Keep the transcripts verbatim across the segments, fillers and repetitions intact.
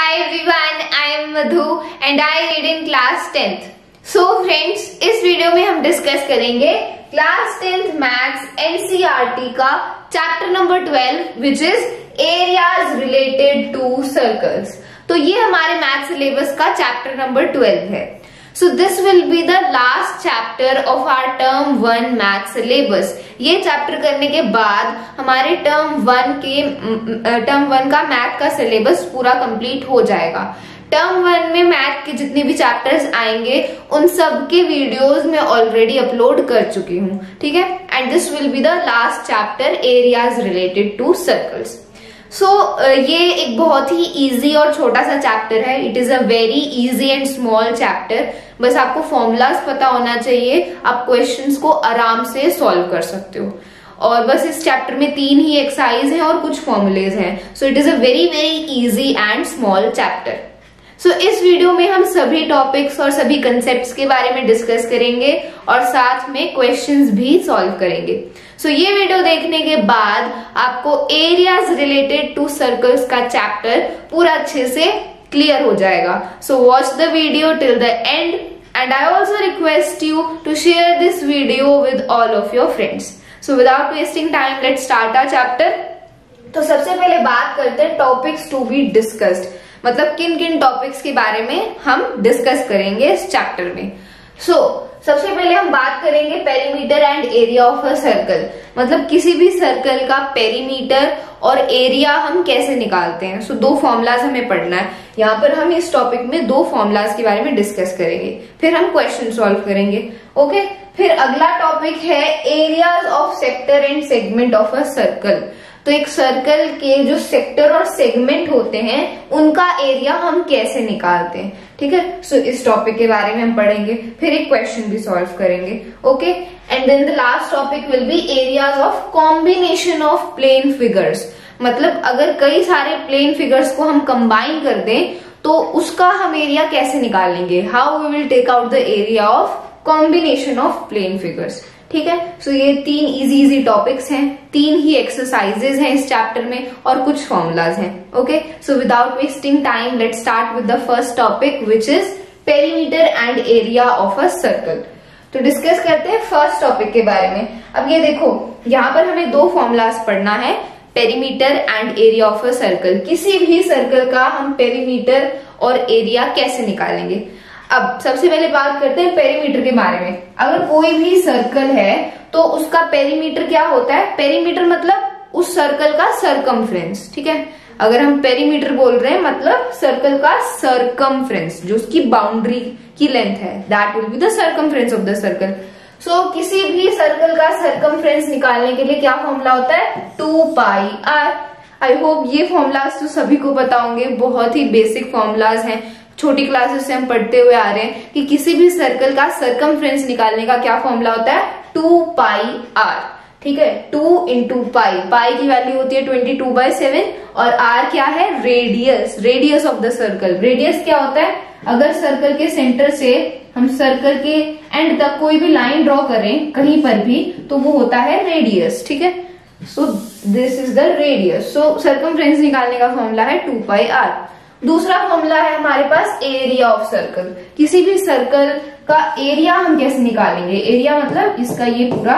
Hi everyone, I am Madhu and I read in class tenth. So friends, इस video में हम discuss करेंगे class tenth maths NCERT का chapter number twelve which is areas related to circles. तो ये हमारे maths syllabus का chapter number twelve है। So this will be the last chapter of our term one math syllabus। ये chapter करने के बाद हमारे टर्म वन के टर्म वन का मैथ का सिलेबस पूरा कंप्लीट हो जाएगा। टर्म वन में मैथ के जितने भी चैप्टर्स आएंगे उन सब के वीडियोस मैं ऑलरेडी अपलोड कर चुकी हूँ, ठीक है। And this will be the last chapter areas related to circles. So ये एक बहुत ही इजी और छोटा सा चैप्टर है। It is a very easy and small chapter. बस आपको फॉर्मूलाज पता होना चाहिए, आप क्वेश्चंस को आराम से सॉल्व कर सकते हो। और बस इस चैप्टर में तीन ही एक्सरसाइज हैं और कुछ फॉर्मूलेज हैं। So it is a very very easy and small chapter. So इस वीडियो में हम सभी टॉपिक्स और सभी कंसेप्ट्स के बारे में डिस्कस करेंगे और साथ में क्वेश्चंस भी सॉल्व करेंगे। सो so, ये वीडियो देखने के बाद आपको एरियाज रिलेटेड टू सर्कल्स का चैप्टर पूरा अच्छे से क्लियर हो जाएगा। So watch the video till the end and I also request you to share this video with all of your friends. So without wasting time let's start our chapter. तो सबसे पहले बात करते हैं टॉपिक्स टू बी डिस्कस्ड, मतलब किन किन topics के बारे में हम डिस्कस करेंगे इस चैप्टर में। सो so, सबसे पहले हम बात करेंगे perimeter and area of a circle, मतलब किसी भी सर्कल का पेरीमीटर और एरिया हम कैसे निकालते हैं। सो so, दो फॉर्मूलाज हमें पढ़ना है। यहाँ पर हम इस टॉपिक में दो फॉर्मूलाज के बारे में डिस्कस करेंगे, फिर हम क्वेश्चन सॉल्व करेंगे। Okay okay? फिर अगला टॉपिक है areas of sector and segment of a circle. तो एक सर्कल के जो सेक्टर और सेगमेंट होते हैं उनका एरिया हम कैसे निकालते हैं, ठीक है। सो इस टॉपिक के बारे में हम पढ़ेंगे, फिर एक क्वेश्चन भी सॉल्व करेंगे। Okay and then the last topic will be areas of combination of plane figures, मतलब अगर कई सारे प्लेन फिगर्स को हम कंबाइन कर दें तो उसका हम एरिया कैसे निकालेंगे। How we will take out the area of combination of plane figures, ठीक है। सो so, ये तीन इजी इजी टॉपिक्स हैं, तीन ही एक्सरसाइजेज हैं इस चैप्टर में और कुछ फॉर्मूलाज हैं। Okay so without wasting time let's start with the first topic which is perimeter and area of a circle. तो डिस्कस करते हैं फर्स्ट टॉपिक के बारे में। अब ये देखो, यहाँ पर हमें दो फॉर्मूलाज पढ़ना है, perimeter and area of a circle. किसी भी सर्कल का हम पेरीमीटर और एरिया कैसे निकालेंगे। अब सबसे पहले बात करते हैं पेरीमीटर के बारे में। अगर कोई भी सर्कल है तो उसका पेरीमीटर क्या होता है। पेरीमीटर मतलब उस सर्कल का सरकमफ्रेंस, ठीक है। अगर हम पेरीमीटर बोल रहे हैं मतलब सर्कल का सरकमफ्रेंस, जो उसकी बाउंड्री की लेंथ है, that will be the circumference of the circle. So किसी भी सर्कल का सरकमफ्रेंस निकालने के लिए क्या फॉर्मूला होता है, two pi r. I hope ये फॉर्मूलाज तो सभी को पता होंगे, बहुत ही बेसिक फॉर्मूलाज हैं, छोटी क्लासेस से हम पढ़ते हुए आ रहे हैं कि किसी भी सर्कल का सरकमफ्रेंस निकालने का क्या फॉर्मूला होता है, टू पाई आर, ठीक है। टू इंटू पाई, पाई की वैल्यू होती है ट्वेंटी टू बाई सेवन और आर क्या है, radius, radius of the circle. Radius क्या होता है, अगर सर्कल के सेंटर से हम सर्कल के एंड तक कोई भी लाइन ड्रॉ करें कहीं पर भी तो वो होता है रेडियस, ठीक है। So this is the radius. So circumference निकालने का फॉर्मूला है टू पाई आर। दूसरा फॉर्मूला है हमारे पास एरिया ऑफ सर्कल। किसी भी सर्कल का एरिया हम कैसे निकालेंगे। एरिया मतलब इसका ये पूरा,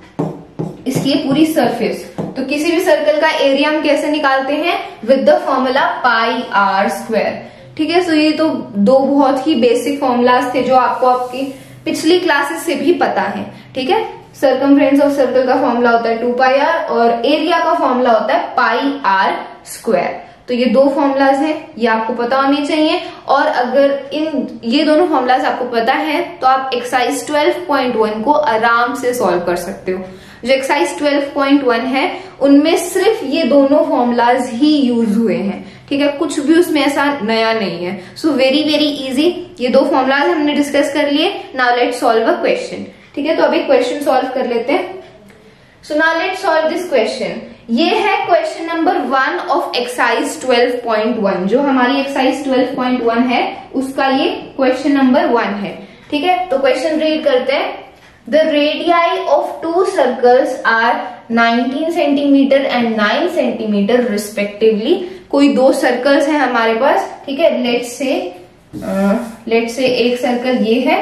इसकी ये पूरी सरफेस। तो किसी भी सर्कल का एरिया हम कैसे निकालते हैं, with the formula pi r square, ठीक है। सो ये तो दो बहुत ही बेसिक फॉर्मूलाज थे जो आपको आपकी पिछली क्लासेस से भी पता है, ठीक है। सर्कमफ्रेंस ऑफ सर्कल का फॉर्मूला होता है टू पाई आर और एरिया का फॉर्मूला होता है पाई आर स्क्वायर। तो ये दो फॉर्मूलाज हैं, ये आपको पता होने चाहिए। और अगर इन ये दोनों फॉर्मूलाज आपको पता है तो आप एक्सरसाइज ट्वेल्व पॉइंट वन को आराम से सॉल्व कर सकते हो। जो एक्सरसाइज ट्वेल्व पॉइंट वन है उनमें सिर्फ ये दोनों फॉर्मूलाज ही यूज हुए हैं, ठीक है। कुछ भी उसमें ऐसा नया नहीं है। So very very easy. ये दो फॉर्मूलाज हमने डिस्कस कर लिए। Now let's solve a question, ठीक है। तो अभी क्वेश्चन सॉल्व कर लेते हैं। So now let's solve this question. ये है question number one of exercise twelve point one. जो हमारी एक्सरसाइज ट्वेल्व पॉइंट वन है उसका ये क्वेश्चन नंबर वन है, ठीक है। तो क्वेश्चन रीड करते हैं। The radii of two circles are nineteen centimetre and nine centimetre respectively. कोई दो सर्कल्स हैं हमारे पास, ठीक है। लेट्स से लेट्स से एक सर्कल ये है,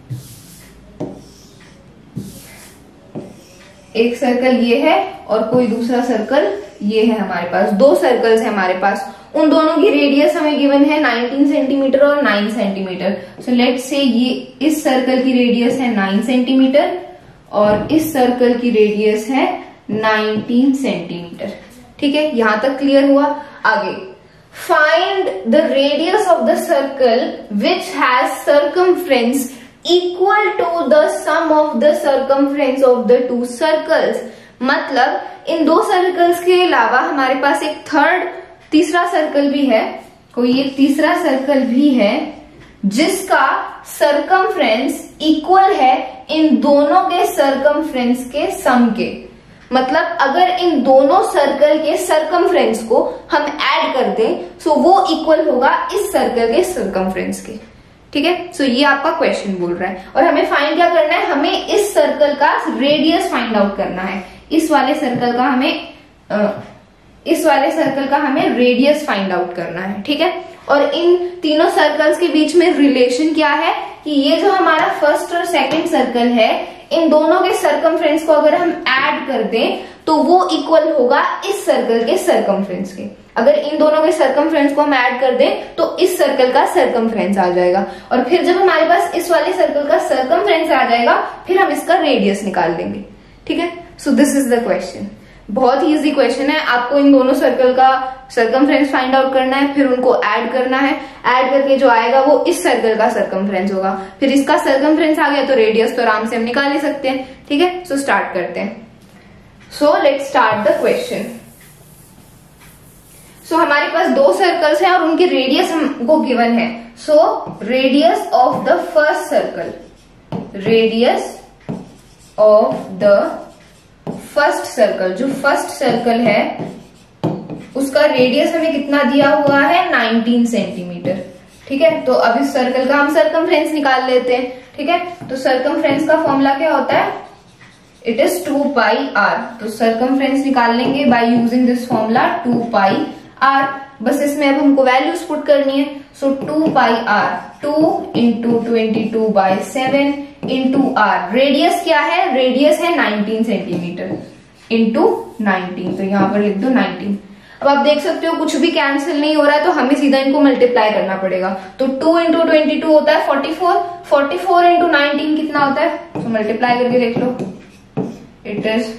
एक सर्कल ये है और कोई दूसरा सर्कल ये है हमारे पास। दो सर्कल्स है हमारे पास, उन दोनों की रेडियस हमें गिवन है नाइनटीन सेंटीमीटर और nine centimetre. So let's say ये इस सर्कल की रेडियस है नाइन सेंटीमीटर और इस सर्कल की रेडियस है नाइनटीन सेंटीमीटर, ठीक है। यहां तक क्लियर हुआ। आगे, find the radius of the circle which has circumference equal to the sum of the circumference of the two circles. मतलब इन दो सर्कल्स के अलावा हमारे पास एक थर्ड तीसरा सर्कल भी है, कोई एक तीसरा सर्कल भी है जिसका सर्कमफ्रेंस इक्वल है इन दोनों के सर्कमफ्रेंस के सम के। मतलब अगर इन दोनों सर्कल के सर्कमफ्रेंस को हम ऐड कर दें तो वो इक्वल होगा इस सर्कल के सर्कमफ्रेंस के, ठीक है। सो ये आपका क्वेश्चन बोल रहा है और हमें फाइंड क्या करना है, हमें इस सर्कल का रेडियस फाइंड आउट करना है। इस वाले सर्कल का हमें आ, इस वाले सर्कल का हमें रेडियस फाइंड आउट करना है, ठीक है। और इन तीनों सर्कल्स के बीच में रिलेशन क्या है कि ये जो हमारा फर्स्ट और सेकंड सर्कल है, इन दोनों के सर्कमफ्रेंस को अगर हम ऐड कर दें तो वो इक्वल होगा इस सर्कल के सर्कमफ्रेंस के। अगर इन दोनों के सर्कमफ्रेंस को हम ऐड कर दें तो इस सर्कल का सर्कमफ्रेंस आ जाएगा और फिर जब हमारे पास इस वाले सर्कल का सर्कमफ्रेंस आ जाएगा फिर हम इसका रेडियस निकाल देंगे, ठीक है। So this is the question. बहुत ही इजी क्वेश्चन है। आपको इन दोनों सर्कल का सर्कमफ्रेंस फाइंड आउट करना है, फिर उनको ऐड करना है। ऐड करके जो आएगा वो इस सर्कल का सर्कमफ्रेंस होगा, फिर इसका सर्कमफ्रेंस आ गया तो रेडियस तो आराम से हम निकाल ही सकते हैं, ठीक है। सो स्टार्ट करते हैं। So let's start the question. So हमारे पास दो सर्कल्स हैं और उनकी रेडियस हमको गिवन है। So radius of the first circle, radius of the first circle, जो फर्स्ट सर्कल है उसका रेडियस हमें कितना दिया हुआ है, नाइनटीन सेंटीमीटर, ठीक है। तो अब इस सर्कल का हम सर्कमफ्रेंस निकाल लेते हैं, ठीक है। तो सर्कमफ्रेंस का फॉर्मूला क्या होता है, it is two pi r. तो सर्कमफ्रेंस निकाल लेंगे by using this formula two pi r. बस इसमें अब हमको वैल्यूज पुट करनी है। So two pi r, two into twenty two by seven into r. Radius क्या है, रेडियस है नाइनटीन सेंटीमीटर इंटू नाइनटीन। तो यहां पर लिख दो नाइनटीन। अब आप देख सकते हो कुछ भी कैंसिल नहीं हो रहा है तो हमें सीधा इनको मल्टीप्लाई करना पड़ेगा। तो टू इंटू ट्वेंटी टू होता है forty four, forty four into nineteen कितना होता है, तो मल्टीप्लाई करके देख लो। It is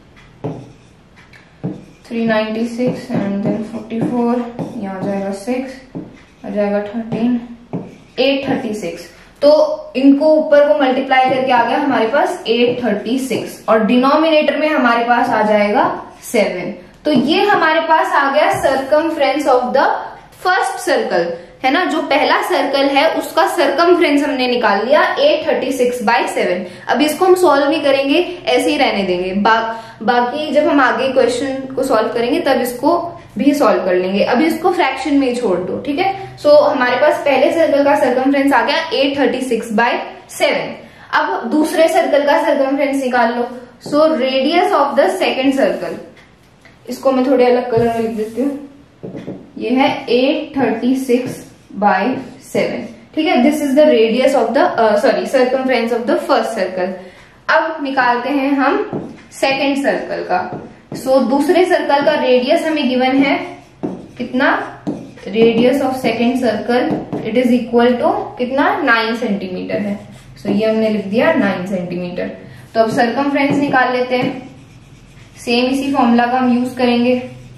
three ninety six and then forty four, यहाँ आ जाएगा सिक्स, आ जाएगा थर्टीन, एट थर्टी सिक्स। तो इनको ऊपर को मल्टीप्लाई करके आ गया हमारे पास एट थर्टी सिक्स और डिनोमिनेटर में हमारे पास आ जाएगा सेवन। तो ये हमारे पास आ गया circumference of the first circle, है ना। जो पहला सर्कल है उसका सर्कमफ्रेंस हमने निकाल लिया eight thirty six by seven. अब इसको हम सॉल्व नहीं करेंगे, ऐसे ही रहने देंगे। बा, बाकी जब हम आगे क्वेश्चन को सॉल्व करेंगे तब इसको भी सॉल्व कर लेंगे। अभी इसको फ्रैक्शन में ही छोड़ दो, ठीक है। सो so, हमारे पास पहले सर्कल का सर्कमफ्रेंस आ गया eight thirty six by seven. अब दूसरे सर्कल का सर्कमफ्रेंस निकाल लो। So radius of the second circle, इसको मैं थोड़े अलग कलर में लिख देती हूँ। ये है eight thirty six by seven, ठीक है। This is the radius of the sorry circumference of the first circle. अब निकालते हैं हम सेकेंड सर्कल का। सो so, दूसरे सर्कल का रेडियस हमें गिवन है कितना, radius of second circle it is equal to कितना, नाइन सेंटीमीटर है। सो so, ये हमने लिख दिया नाइन सेंटीमीटर। तो अब सर्कमफ्रेंस निकाल लेते हैं। सेम इसी फॉर्मूला का हम यूज करेंगे।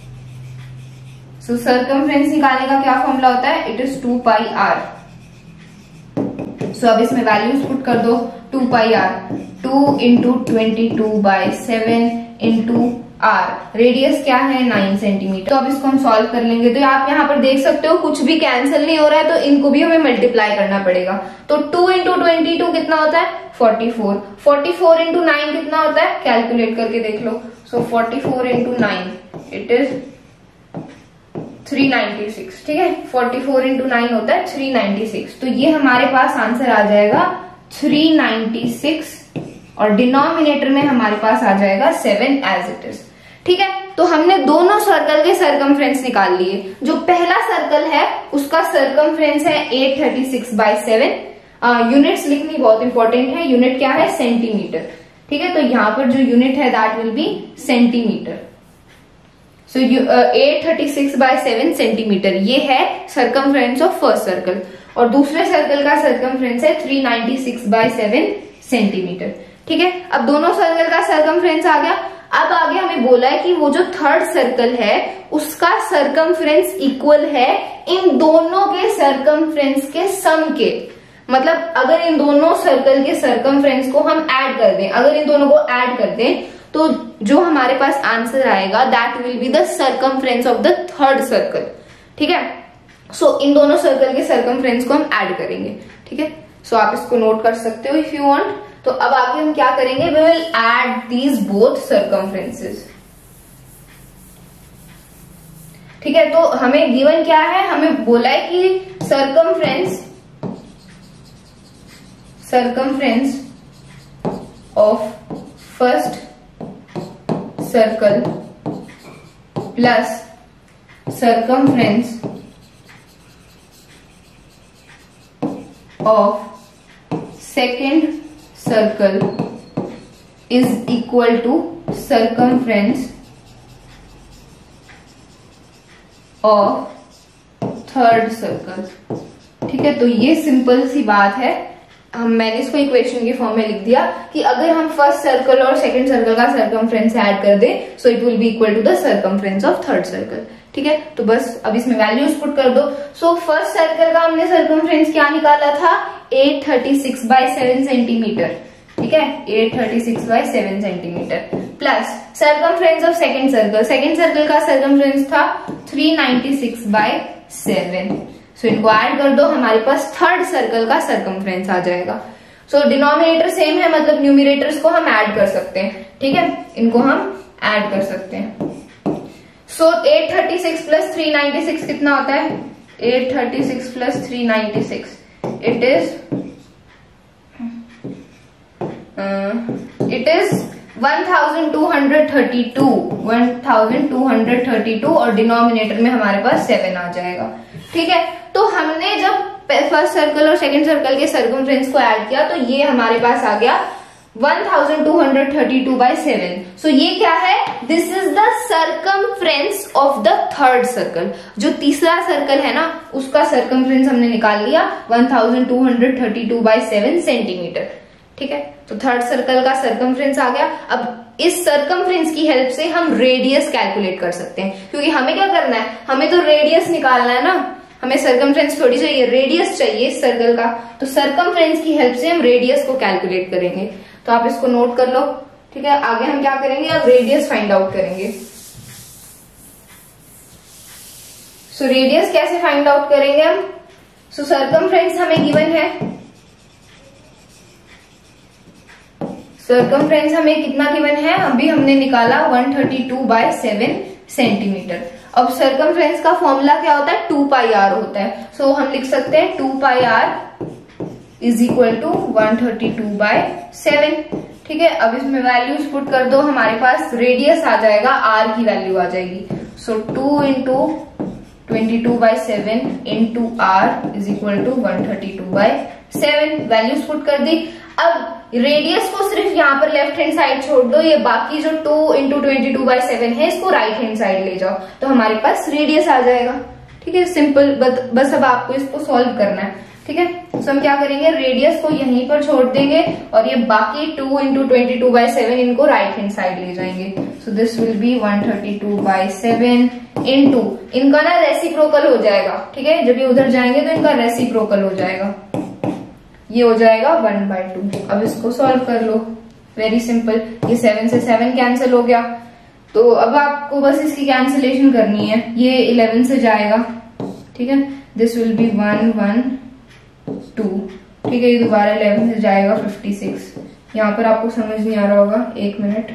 सो सर्कमफ्रेंस निकालने का क्या फॉर्मूला होता है, it is two pi r. So अब इसमें वैल्यूज पुट कर दो। Two pi r, two into twenty two by seven into r. Radius क्या है, नाइन सेंटीमीटर। तो अब इसको हम सॉल्व कर लेंगे। तो आप यहाँ पर देख सकते हो कुछ भी कैंसिल नहीं हो रहा है तो इनको भी हमें मल्टीप्लाई करना पड़ेगा। तो टू इंटू ट्वेंटी टू कितना होता है, forty four. Forty four into nine कितना होता है, कैलकुलेट करके देख लो। So forty four into nine it is three ninety six, ठीक है। फोर्टी फोर इंटू नाइन होता है थ्री नाइन्टी सिक्स। तो ये हमारे पास आंसर आ जाएगा थ्री नाइन्टी सिक्स और डिनोमिनेटर में हमारे पास आ जाएगा सेवन एज इट इज। ठीक है, तो हमने दोनों सर्कल के सरकमफ्रेंस निकाल लिए। जो पहला सर्कल है उसका सरकमफ्रेंस है eight thirty six by seven. Units लिखनी बहुत इंपॉर्टेंट है। यूनिट क्या है? सेंटीमीटर। ठीक है, तो यहाँ पर जो यूनिट है that will be centimetre. So eight thirty six by seven centimetre, ये है सरकमफ्रेंस ऑफ फर्स्ट सर्कल। और दूसरे सर्कल का सरकमफ्रेंस है three ninety six by seven centimetre. ठीक है, अब दोनों सर्कल का सरकमफ्रेंस आ गया। अब आगे हमें बोला है कि वो जो थर्ड सर्कल है उसका सरकमफ्रेंस इक्वल है इन दोनों के सरकमफ्रेंस के सम के। मतलब अगर इन दोनों सर्कल के सरकमफ्रेंस को हम ऐड कर दें, अगर इन दोनों को ऐड कर दें तो जो हमारे पास आंसर आएगा that will be the circumference of the third circle. ठीक है, सो so, इन दोनों सर्कल के सरकमफ्रेंस को हम ऐड करेंगे। ठीक है, सो so, आप इसको नोट कर सकते हो इफ यू वांट। तो अब आगे हम क्या करेंगे? We will add these both circumferences. ठीक है, तो हमें गिवन क्या है? हमें बोला है कि circumference circumference of first circle plus circumference of second circle is equal to circumference of third circle। ठीक है, तो ये सिंपल सी बात है। हम मैंने इसको इक्वेशन के फॉर्म में लिख दिया कि अगर हम फर्स्ट सर्कल और सेकंड सर्कल का सरकमफ्रेंस ऐड कर दें so it will be equal to the circumference of third circle. ठीक है, तो बस अब इसमें वैल्यूज पुट कर दो। सो फर्स्ट सर्कल का हमने सरकमफ्रेंस क्या निकाला था? Eight thirty six by seven centimetre. ठीक है, eight thirty six by seven centimetre plus circumference of second circle. Second circle का सरकमफ्रेंस था three ninety six by seven. So इनको ऐड कर दो, हमारे पास थर्ड सर्कल का सरकमफ्रेंस आ जाएगा। सो so, डिनोमिनेटर सेम है, मतलब न्यूमिनेटर्स को हम ऐड कर सकते हैं। ठीक है, इनको हम ऐड कर सकते हैं। So eight thirty six plus three ninety six कितना होता है? Eight thirty six plus three ninety six it is it is one thousand two hundred thirty two one thousand two hundred thirty two और denominator में हमारे पास seven आ जाएगा। ठीक है, तो हमने जब फर्स्ट सर्कल और सेकंड सर्कल के सरकमफ्रेंस को ऐड किया तो ये हमारे पास आ गया one thousand two hundred thirty two by seven. So ये क्या है? This is the circumference of the third circle. जो तीसरा सर्कल है ना उसका सरकमफ्रेंस हमने निकाल लिया one thousand two hundred thirty two by seven centimetre. ठीक है, तो थर्ड सर्कल का सरकमफ्रेंस आ गया। अब इस सरकमफ्रेंस की हेल्प से हम रेडियस कैलकुलेट कर सकते हैं, क्योंकि हमें क्या करना है? हमें तो रेडियस निकालना है ना, हमें सरकमफ्रेंस थोड़ी चाहिए, रेडियस चाहिए इस सर्कल का। तो सरकमफ्रेंस की हेल्प से हम रेडियस को कैलकुलेट करेंगे। तो आप इसको नोट कर लो। ठीक है, आगे हम क्या करेंगे? अब रेडियस फाइंड आउट करेंगे। सो so, रेडियस कैसे फाइंड आउट करेंगे हम? सो सरकमफ्रेंस हमें गिवन है, सरकमफ्रेंस हमें कितना गिवन है? अभी हमने निकाला one thirty two by seven centimetre. अब सरकमफ्रेंस का फॉर्मूला क्या होता है? टू पाई आर होता है। सो so, हम लिख सकते हैं two pi r is equal to one thirty two by seven. ठीक है, अब इसमें वैल्यूज पुट कर दो, हमारे पास रेडियस आ जाएगा, आर की वैल्यू आ जाएगी। So two into twenty two by seven into r is equal to one thirty two by seven. Values put कर दी। अब रेडियस को सिर्फ यहाँ पर लेफ्ट हैंड साइड छोड़ दो, ये बाकी जो two into twenty two by seven है इसको राइट हैंड साइड ले जाओ, तो हमारे पास रेडियस आ जाएगा। ठीक है, सिंपल, बस अब आपको इसको सॉल्व करना है। ठीक है, तो हम क्या करेंगे? रेडियस को यहीं पर छोड़ देंगे और ये बाकी two into twenty two by seven इनको राइट हैंड साइड ले जाएंगे। So this will be one thirty two by seven into, इनका ना रेसिप्रोकल हो जाएगा। ठीक है, जब ये उधर जाएंगे तो इनका रेसिप्रोकल हो जाएगा, ये हो जाएगा वन बाई टू। अब इसको सॉल्व कर लो, वेरी सिंपल। ये सेवन से सेवन कैंसिल हो गया, तो अब आपको बस इसकी कैंसिलेशन करनी है। ये इलेवन से जाएगा। ठीक है, this will be one one two. ठीक है, ये दोबारा इलेवन से जाएगा फिफ्टी सिक्स। यहाँ पर आपको समझ नहीं आ रहा होगा, एक मिनट।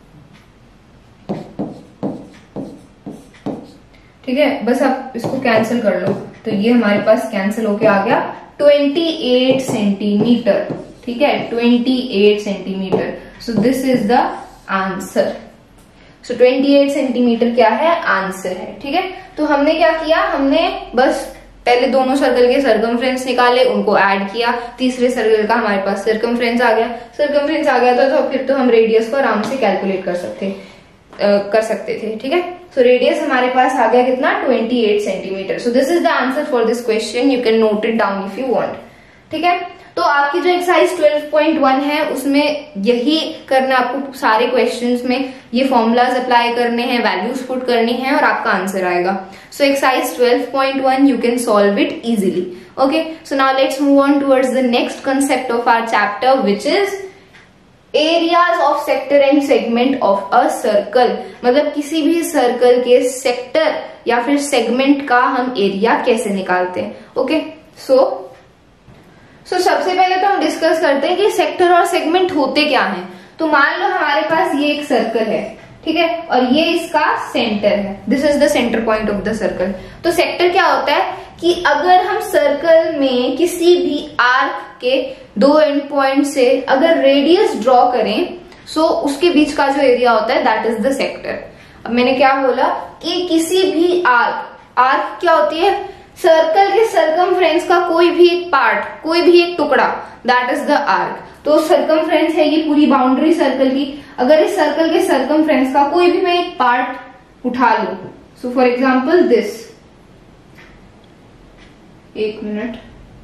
ठीक है, बस आप इसको कैंसिल कर लो, तो ये हमारे पास कैंसिल होके आ गया ट्वेंटी एट सेंटीमीटर। ठीक है, twenty eight centimetre. So this is the answer. So अट्ठाईस सेंटीमीटर क्या है, आंसर है। ठीक है, तो हमने क्या किया, हमने बस पहले दोनों सर्कल के सर्कमफ्रेंस निकाले, उनको ऐड किया, तीसरे सर्कल का हमारे पास सर्कमफ्रेंस आ गया। सर्कमफ्रेंस आ गया था तो फिर तो हम रेडियस को आराम से कैलकुलेट कर सकते uh, कर सकते थे। ठीक है, सो रेडियस हमारे पास आ गया कितना, अट्ठाईस सेंटीमीटर। So this is the answer for this question, you can note it down if you want. ठीक है, तो आपकी जो एक्सरसाइज ट्वेल्व पॉइंट वन है उसमें यही करना, आपको सारे क्वेश्चंस में ये फॉर्मूलाज अप्लाई करने हैं, वैल्यूज पुट करनी है और आपका आंसर आएगा। So exercise twelve point one you can solve it easily. Okay, so now let's move on towards the next concept of our chapter which is areas of sector and segment of a circle. मतलब किसी भी circle के sector या फिर segment का हम area कैसे निकालते हैं। ओके, सो सो so, सबसे पहले तो हम डिस्कस करते हैं कि सेक्टर और सेगमेंट होते क्या हैं। तो मान लो हमारे पास ये एक सर्कल है, ठीक है, और ये इसका सेंटर है, this is the centre point of the circle. तो सेक्टर क्या होता है कि अगर हम सर्कल में किसी भी आर्क के दो एंड पॉइंट से अगर रेडियस ड्रॉ करें, सो so उसके बीच का जो एरिया होता है दैट इज द सेक्टर। अब मैंने क्या बोला कि किसी भी आर्क, आर्क क्या होती है, सर्कल के सर्कमफ्रेंस का कोई भी एक पार्ट, कोई भी एक टुकड़ा, दैट इज द आर्क। तो सर्कमफ्रेंस है ये पूरी बाउंड्री सर्कल की, अगर इस सर्कल के सर्कमफ्रेंस का कोई भी मैं एक पार्ट उठा लू, सो फॉर एग्जाम्पल दिस, एक मिनट,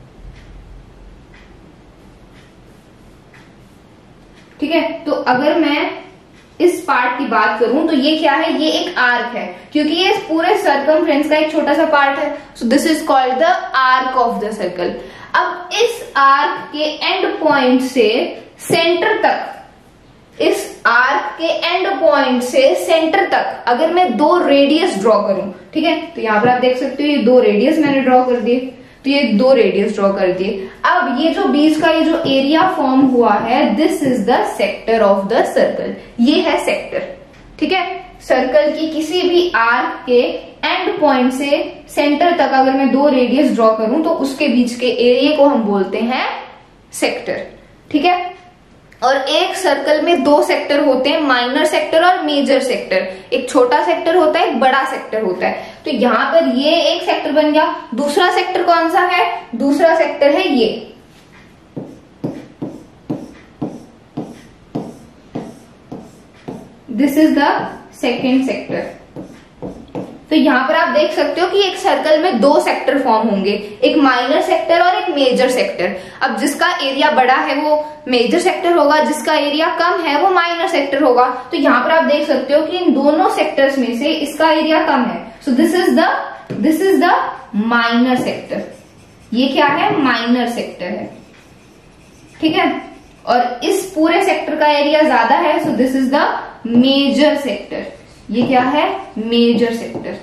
ठीक है, तो अगर मैं इस पार्ट की बात करूं तो ये क्या है, ये एक आर्क है, क्योंकि ये इस पूरे सर्कमफ्रेंस का एक छोटा सा पार्ट है। So this is called the arc of the circle. अब इस आर्क के एंड पॉइंट से सेंटर तक, इस आर्क के एंड पॉइंट से सेंटर तक अगर मैं दो रेडियस ड्रॉ करूं, ठीक है, तो यहां पर आप देख सकते हो ये दो रेडियस मैंने ड्रॉ कर दिए, तो ये दो रेडियस ड्रॉ कर दिए। अब ये जो बीच का ये जो एरिया फॉर्म हुआ है, this is the sector of the circle, ये है सेक्टर। ठीक है, सर्कल की किसी भी आर्क के एंड पॉइंट से सेंटर तक अगर मैं दो रेडियस ड्रॉ करूं तो उसके बीच के एरिया को हम बोलते हैं सेक्टर। ठीक है, और एक सर्कल में दो सेक्टर होते हैं, माइनर सेक्टर और मेजर सेक्टर। एक छोटा सेक्टर होता है, एक बड़ा सेक्टर होता है। तो यहां पर ये एक सेक्टर बन गया। दूसरा सेक्टर कौन सा है, दूसरा सेक्टर है ये, this is the second sector. तो यहां पर आप देख सकते हो कि एक सर्कल में दो सेक्टर फॉर्म होंगे, एक माइनर सेक्टर और एक मेजर सेक्टर। अब जिसका एरिया बड़ा है वो मेजर सेक्टर होगा, जिसका एरिया कम है वो माइनर सेक्टर होगा। तो यहां पर आप देख सकते हो कि इन दोनों सेक्टर्स में से इसका एरिया कम है, so this is the this is the minor sector. ये क्या है, माइनर सेक्टर है। ठीक है, और इस पूरे सेक्टर का एरिया ज्यादा है, so this is the major sector. ये क्या है, मेजर सेक्टर।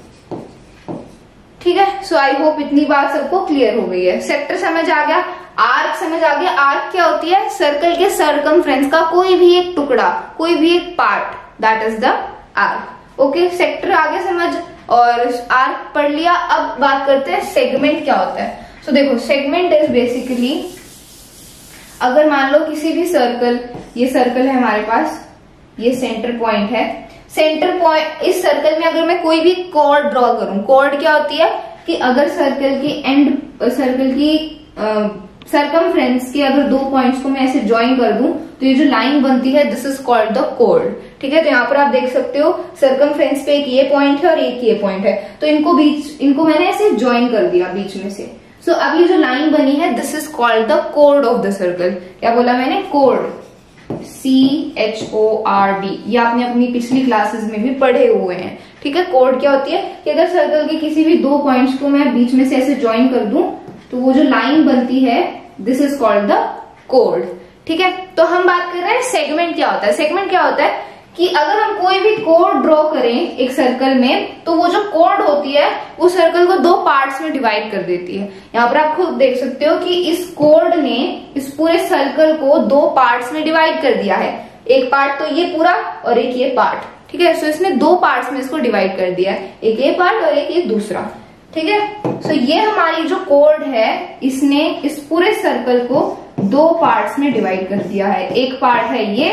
ठीक है, सो आई होप इतनी बात सबको क्लियर हो गई है। सेक्टर समझ आ गया, आर्क समझ आ गया। आर्क क्या होती है, सर्कल के सर्कमफ्रेंस का कोई भी एक टुकड़ा, कोई भी एक part, that is the arc. Okay, sector आगे समझ और आर्क पढ़ लिया। अब बात करते हैं सेगमेंट क्या होता है। सो so, देखो, सेगमेंट इज बेसिकली, अगर मान लो किसी भी सर्कल, ये सर्कल है हमारे पास, ये सेंटर पॉइंट है, सेंटर पॉइंट, इस सर्कल में अगर मैं कोई भी कॉर्ड ड्रॉ करूं, कॉर्ड क्या होती है कि अगर सर्कल की एंड, सर्कल की सर्कमफ्रेंस के अगर दो पॉइंट्स को मैं ऐसे ज्वाइन कर दूं तो ये जो लाइन बनती है, this is called the chord. ठीक है, तो यहाँ पर आप देख सकते हो सर्कमफ्रेंस पे एक ये पॉइंट है और एक ये पॉइंट है, तो इनको बीच, इनको मैंने ऐसे ज्वाइन कर दिया बीच में से। सो so, अब ये जो लाइन बनी है, this is called the chord of the circle. क्या बोला मैंने, chord, C H O R D. ये आपने अपनी पिछली क्लासेस में भी पढ़े हुए हैं। ठीक है, कॉर्ड क्या होती है कि अगर सर्कल के किसी भी दो पॉइंट्स को मैं बीच में से ऐसे ज्वाइन कर दूं तो वो जो लाइन बनती है, this is called the chord. ठीक है, तो हम बात कर रहे हैं सेगमेंट क्या होता है। सेगमेंट क्या होता है कि अगर हम कोई भी कॉर्ड ड्रॉ करें एक सर्कल में, तो वो जो कॉर्ड होती है वो सर्कल को दो पार्ट्स में डिवाइड कर देती है। यहाँ पर आप खुद देख सकते हो कि इस कॉर्ड ने इस पूरे सर्कल को दो पार्ट्स में डिवाइड कर दिया है। एक पार्ट तो ये पूरा और एक ये पार्ट। ठीक है, सो इसने दो पार्ट्स में इसको डिवाइड कर दिया है, एक ये पार्ट और एक ये दूसरा। ठीक है, सो ये हमारी जो कॉर्ड है, इसने इस पूरे सर्कल को दो पार्ट्स में डिवाइड कर दिया है। एक पार्ट है ये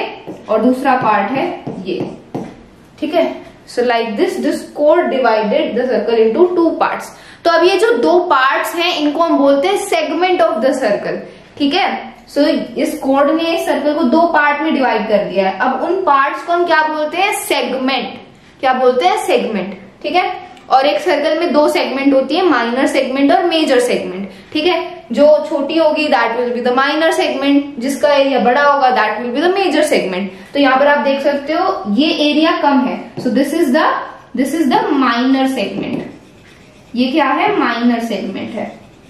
और दूसरा पार्ट है ये, ठीक है। सो लाइक दिस दिस कोड divided the circle into two parts. तो अब ये जो दो पार्ट्स हैं इनको हम बोलते हैं सेगमेंट ऑफ द सर्कल, ठीक है। सो so, इस कोड ने इस सर्कल को दो पार्ट में डिवाइड कर दिया है। अब उन पार्ट्स को हम क्या बोलते हैं, सेगमेंट। क्या बोलते हैं, सेगमेंट, ठीक है। और एक सर्कल में दो सेगमेंट होती है, माइनर सेगमेंट और मेजर सेगमेंट, ठीक है। जो छोटी होगी that will be the minor segment, जिसका एरिया बड़ा होगा that will be the major segment. तो यहाँ पर आप देख सकते हो ये एरिया कम है, so this is the this is the minor segment. ये क्या है, माइनर सेगमेंट है।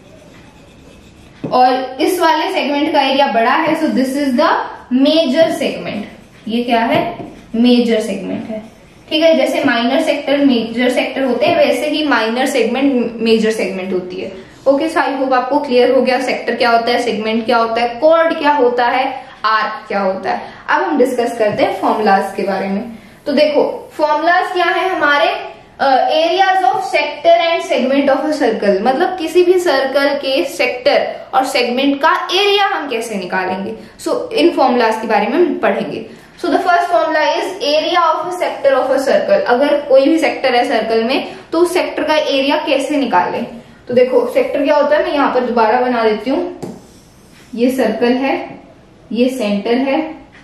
और इस वाले सेगमेंट का एरिया बड़ा है, so this is the major segment. ये क्या है, मेजर सेगमेंट है, ठीक है। जैसे माइनर सेक्टर मेजर सेक्टर होते हैं वैसे ही माइनर सेगमेंट मेजर सेगमेंट होती है। ओके, सो आई होप आपको क्लियर हो गया सेक्टर क्या होता है, सेगमेंट क्या होता है, कॉर्ड क्या होता है, आर्क क्या होता है। अब हम डिस्कस करते हैं फॉर्मूलाज के बारे में। तो देखो फॉर्मूलाज क्या है हमारे, areas of sector and segment of a circle, मतलब किसी भी सर्कल के सेक्टर और सेगमेंट का एरिया हम कैसे निकालेंगे। सो so, इन फॉर्मूलाज के बारे में हम पढ़ेंगे। So the first formula is area of a sector of a circle. अगर कोई भी सेक्टर है सर्कल में तो उस सेक्टर का एरिया कैसे निकालें। तो देखो सेक्टर क्या होता है, मैं यहाँ पर दोबारा बना देती हूँ। ये सर्कल है, ये सेंटर है,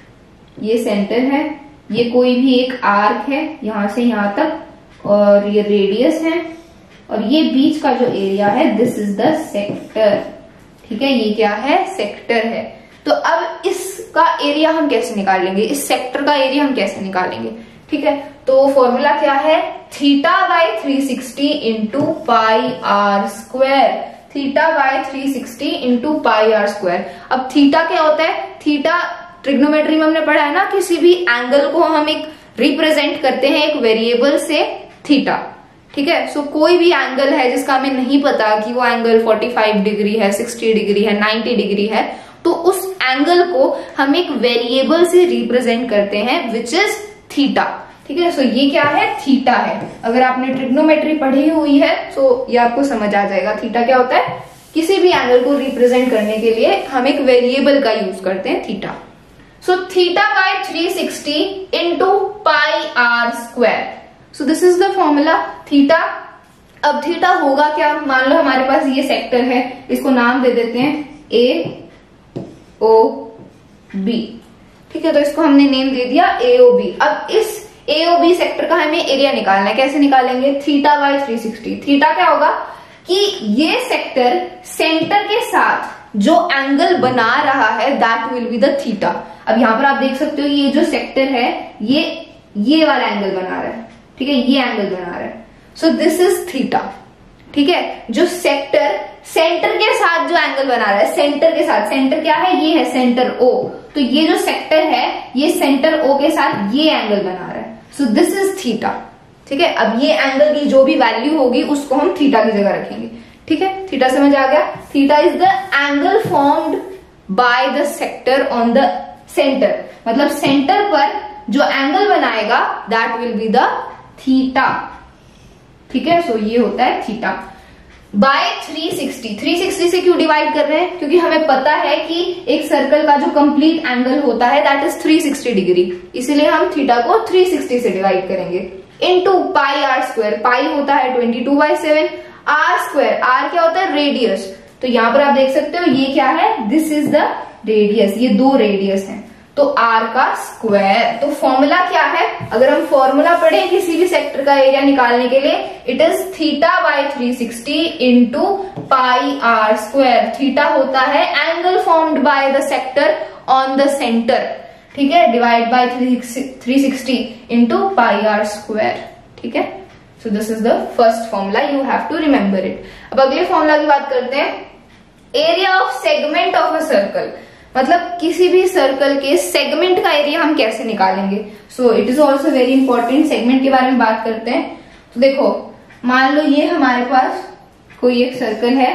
ये सेंटर है, ये कोई भी एक आर्क है यहां से यहां तक, और ये रेडियस है, और ये बीच का जो एरिया है दिस इज द सेक्टर, ठीक है। ये क्या है, सेक्टर है। तो अब इसका एरिया हम कैसे निकालेंगे, इस सेक्टर का एरिया हम कैसे निकालेंगे, ठीक है। तो फॉर्मूला क्या है, theta by three sixty into pi r square. Theta by three sixty into pi r square. अब थीटा क्या होता है, थीटा ट्रिग्नोमेट्री में हमने पढ़ा है ना, किसी भी एंगल को हम एक रिप्रेजेंट करते हैं एक वेरिएबल से, थीटा, ठीक है। सो कोई भी एंगल है जिसका हमें नहीं पता कि वो एंगल पैंतालीस डिग्री है, साठ डिग्री है, नब्बे डिग्री है, तो उस एंगल को हम एक वेरिएबल से रिप्रेजेंट करते हैं विच इज थीटा, ठीक है। सो ये क्या है, थीटा है। अगर आपने ट्रिग्नोमेट्री पढ़ी हुई है तो ये आपको समझ आ जाएगा थीटा क्या होता है। किसी भी एंगल को रिप्रेजेंट करने के लिए हम एक वेरिएबल का यूज करते हैं, theta. So theta by three sixty into pi r square. So this is the formula theta. अब थीटा होगा क्या, मान लो हमारे पास ये सेक्टर है, इसको नाम दे देते हैं ए ओ बी, ठीक है। तो इसको हमने नेम दे दिया ए ओ बी। अब इस ए ओ बी सेक्टर का हमें एरिया निकालना है, कैसे निकालेंगे, theta by three sixty. Theta क्या होगा कि ये सेक्टर सेंटर के साथ जो एंगल बना रहा है that will be the theta. अब यहां पर आप देख सकते हो ये जो सेक्टर है ये ये वाला एंगल बना रहा है, ठीक है, ये एंगल बना रहा है। सो दिस इज थीटा, ठीक है। जो सेक्टर सेंटर के साथ जो एंगल बना रहा है, सेंटर के साथ, सेंटर क्या है, ये है सेंटर ओ, तो ये जो सेक्टर है ये सेंटर ओ के साथ ये एंगल बना रहा है। सो दिस इज थीटा, ठीक है। अब ये एंगल की जो भी वैल्यू होगी उसको हम थीटा की जगह रखेंगे, ठीक है। थीटा समझ आ गया। Theta is the angle formed by the sector on the centre, मतलब सेंटर पर जो एंगल बनाएगा that will be the theta, ठीक है। सो ये होता है theta by three sixty. Three sixty से क्यों डिवाइड कर रहे हैं, क्योंकि हमें पता है कि एक सर्कल का जो कंप्लीट एंगल होता है that is three sixty degree, इसीलिए हम थीटा को थ्री सिक्सटी से डिवाइड करेंगे। Into pi r square, pi होता है twenty two by seven, r square, r क्या होता है, रेडियस। तो यहां पर आप देख सकते हो ये क्या है, दिस इज द रेडियस, ये दो रेडियस हैं, तो आर का स्क्वायर। तो फॉर्मूला क्या है, अगर हम फॉर्मूला पढ़ें किसी भी सेक्टर का एरिया निकालने के लिए, it is theta by three sixty into pi r square. Theta होता है angle formed by the sector on the centre, ठीक है, divide by three sixty into pi r square, ठीक है। So this is the first formula, you have to remember it. अब अगले formula की बात करते हैं, area of segment of a circle, मतलब किसी भी सर्कल के सेगमेंट का एरिया हम कैसे निकालेंगे। So it is also very important. Segment के बारे में बात करते हैं। तो देखो मान लो ये हमारे पास कोई एक सर्कल है,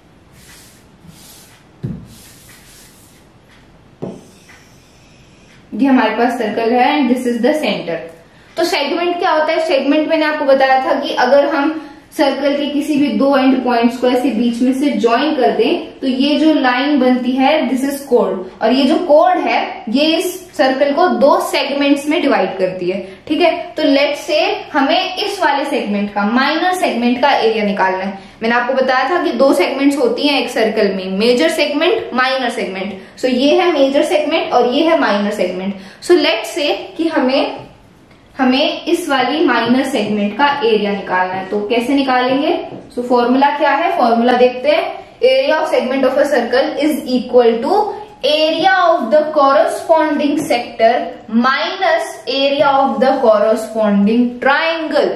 ये हमारे पास सर्कल है and this is the centre. तो सेगमेंट क्या होता है, सेगमेंट मैंने आपको बताया था कि अगर हम सर्कल के किसी भी दो एंड पॉइंट्स को ऐसे बीच में से ज्वाइन कर दें तो ये जो लाइन बनती है दिस इज कोड, और ये जो कोड है ये इस सर्कल को दो सेगमेंट्स में डिवाइड करती है। ठीक है, तो लेट्स से हमें इस वाले सेगमेंट का, माइनर सेगमेंट का एरिया निकालना है। मैंने आपको बताया था कि दो सेगमेंट्स होती हैं एक सर्कल में, major segment, minor segment. So ये है मेजर सेगमेंट और ये है माइनर सेगमेंट। सो लेट्स से कि हमें हमें इस वाली माइनर सेगमेंट का एरिया निकालना है, तो कैसे निकालेंगे? सो so, फॉर्मूला क्या है? फॉर्मूला देखते हैं। Area of segment of a circle is equal to area of the corresponding sector minus area of the corresponding triangle.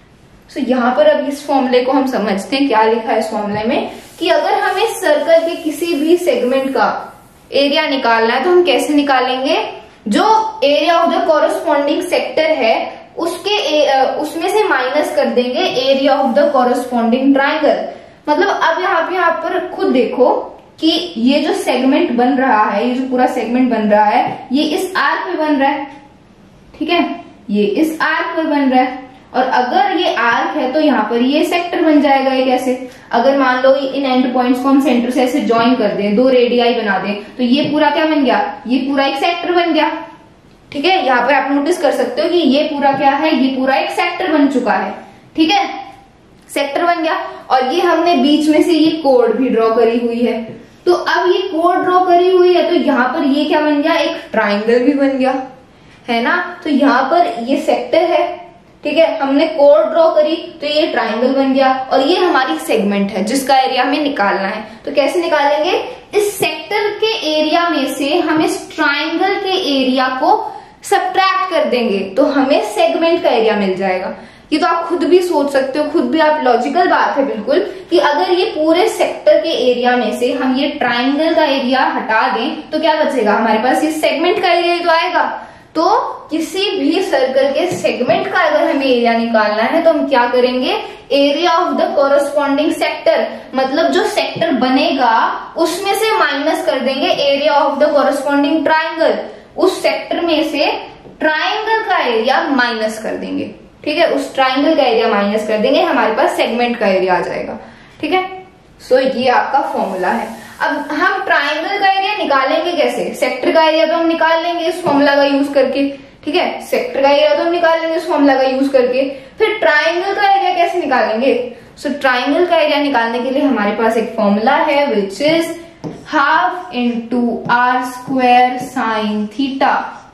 So यहां पर अब इस फॉर्मूले को हम समझते हैं। क्या लिखा है इस फॉर्मूले में कि अगर हमें सर्कल के किसी भी सेगमेंट का एरिया निकालना है तो हम कैसे निकालेंगे? जो area of the corresponding sector है उसके उसमें से माइनस कर देंगे area of the corresponding triangle. मतलब अब यहाँ पे यहाँ पर खुद देखो कि ये जो सेगमेंट बन रहा है, ये जो पूरा सेगमेंट बन रहा है, ये इस आर्क पे बन रहा है। ठीक है, ये इस आर्क पर बन रहा है, और अगर ये आर्क है तो यहाँ पर ये सेक्टर बन जाएगा। ये कैसे? अगर मान लो इन एंड पॉइंट्स को हम सेंटर से ऐसे ज्वाइन कर दें, दो रेडियाई बना दें, तो ये पूरा क्या बन गया? ये पूरा एक सेक्टर बन गया। ठीक है, यहाँ पर आप नोटिस कर सकते हो कि ये पूरा क्या है? ये पूरा एक सेक्टर बन चुका है। ठीक है, सेक्टर बन गया, और ये हमने बीच में से ये कोड भी ड्रॉ करी हुई है। तो अब ये कोड ड्रॉ करी हुई है तो यहाँ पर ये क्या बन गया? एक ट्राइंगल भी बन गया, है ना? तो यहाँ पर ये सेक्टर है। ठीक है, हमने कोड ड्रॉ करी तो ये ट्राइंगल बन गया, और ये हमारी सेगमेंट है जिसका एरिया हमें निकालना है। तो कैसे निकालेंगे? इस सेक्टर के एरिया में से हम इस ट्राइंगल के एरिया को सब्ट्रैक्ट कर देंगे तो हमें सेगमेंट का एरिया मिल जाएगा। ये तो आप खुद भी सोच सकते हो, खुद भी आप, लॉजिकल बात है बिल्कुल, कि अगर ये पूरे सेक्टर के एरिया में से हम ये ट्राइंगल का एरिया हटा दें तो क्या बचेगा हमारे पास? ये सेगमेंट का एरिया तो आएगा। तो किसी भी सर्कल के सेगमेंट का अगर हमें एरिया निकालना है तो हम क्या करेंगे? Area of the corresponding sector, मतलब जो सेक्टर बनेगा उसमें से माइनस कर देंगे area of the corresponding triangle. उस सेक्टर में से ट्राइंगल का एरिया माइनस कर देंगे। ठीक है, उस ट्राइंगल का एरिया माइनस कर देंगे, हमारे पास सेगमेंट का एरिया आ जाएगा। ठीक है, सो so, ये आपका फॉर्मूला है। अब हम ट्राइंगल का एरिया निकालेंगे कैसे? सेक्टर का एरिया तो हम निकाल लेंगे इस फॉर्मूला का यूज करके। ठीक है, सेक्टर का एरिया तो हम निकाल लेंगे इस फॉर्मूला का यूज करके। फिर ट्राइंगल का एरिया कैसे निकालेंगे? सो so, ट्राइंगल का एरिया निकालने के लिए हमारे पास एक फॉर्मूला है which is half into r square sine theta,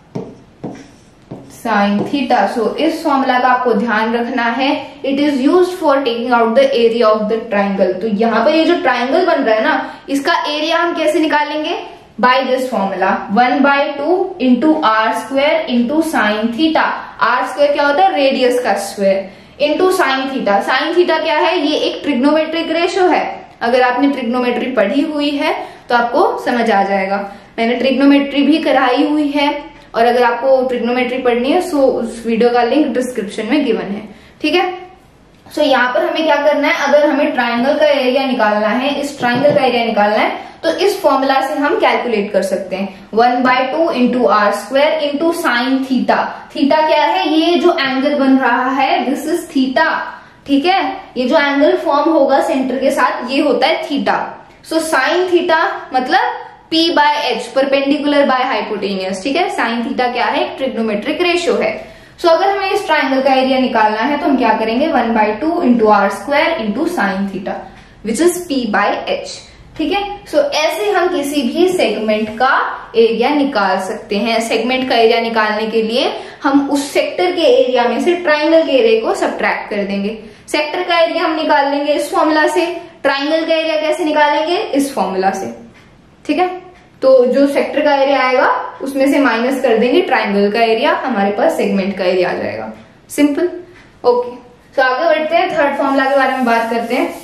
sine theta. So इस फॉर्मूला का आपको ध्यान रखना है, it is use for taking out the area of the triangle. तो यहाँ पर ये जो ट्राइंगल बन रहा है ना, इसका एरिया हम कैसे निकालेंगे? By this formula, one by two into r square into sine theta. R square क्या होता है? रेडियस का square, into sine theta. Sine theta क्या है? ये एक ट्रिग्नोमेट्रिक रेशो है। अगर आपने ट्रिग्नोमेट्री पढ़ी हुई है तो आपको समझ आ जाएगा। मैंने ट्रिग्नोमेट्री भी कराई हुई है, और अगर आपको ट्रिग्नोमेट्री पढ़नी है सो उस वीडियो का लिंक डिस्क्रिप्शन में गिवन है। ठीक है, सो so, यहाँ पर हमें क्या करना है? अगर हमें ट्राइंगल का एरिया निकालना है, इस ट्राइंगल का एरिया निकालना है, तो इस फॉर्मूला से हम कैलकुलेट कर सकते हैं। One by two into r square into sine theta. Theta क्या है? ये जो एंगल बन रहा है दिस इज थीटा। ठीक है, ये जो एंगल फॉर्म होगा सेंटर के साथ ये होता है थीटा। सो साइन थीटा मतलब P by h, perpendicular by hypotenuse. ठीक है, साइन थीटा क्या है? एक ट्रिग्नोमेट्रिक रेशियो है। सो so, अगर हमें इस ट्राइंगल का एरिया निकालना है तो हम क्या करेंगे? One by two into r square into sine theta which is P by h. ठीक है, सो so, ऐसे हम किसी भी सेगमेंट का एरिया निकाल सकते हैं। सेगमेंट का एरिया निकालने के लिए हम उस सेक्टर के एरिया में से ट्राइंगल के एरिया को सब्ट्रैक्ट कर देंगे। सेक्टर का एरिया हम निकाल लेंगे इस फॉर्मूला से, ट्राइंगल का एरिया कैसे निकालेंगे? इस फॉर्मूला से। ठीक है, तो जो सेक्टर का एरिया आएगा उसमें से माइनस कर देंगे ट्राइंगल का एरिया, हमारे पास सेगमेंट का एरिया आ जाएगा। सिंपल। ओके, तो आगे बढ़ते हैं, थर्ड फॉर्मूला के बारे में बात करते हैं।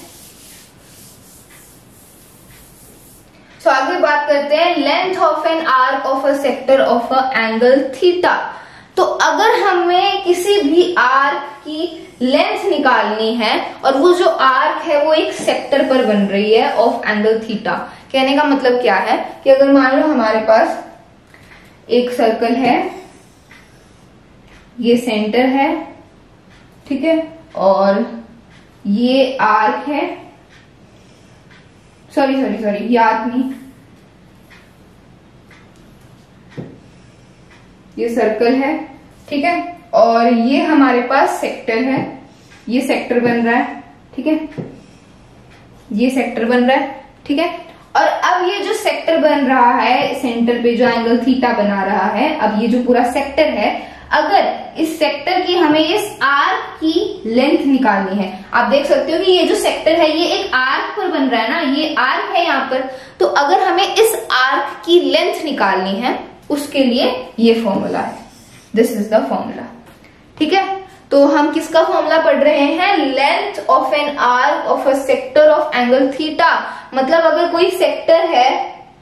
तो आगे बात करते हैं length of an arc of a sector of a angle theta. तो अगर हमें किसी भी आर्क की लेंथ निकालनी है और वो जो आर्क है वो एक सेक्टर पर बन रही है ऑफ एंगल थीटा, कहने का मतलब क्या है कि अगर मान लो हमारे पास एक सर्कल है, ये सेंटर है, ठीक है, और ये आर्क है, सॉरी सॉरी सॉरी ये आर्क नहीं, ये सर्कल है, ठीक है। और ये हमारे पास सेक्टर है, ये सेक्टर बन रहा है, ठीक है, ये सेक्टर बन रहा है, ठीक है। और अब ये जो सेक्टर बन रहा है, सेंटर पे जो एंगल थीटा बना रहा है, अब ये जो पूरा सेक्टर है, अगर इस सेक्टर की हमें इस आर्क की लेंथ निकालनी है, आप देख सकते हो कि ये जो सेक्टर है ये एक आर्क पर बन रहा है ना, ये आर्क है यहाँ पर, तो अगर हमें इस आर्क की लेंथ निकालनी है उसके लिए ये फॉर्मूला है, दिस इज द फॉर्मूला, ठीक है। तो हम किसका फॉर्मूला पढ़ रहे हैं? Length of an arc of a sector of angle theta. मतलब अगर कोई सेक्टर है,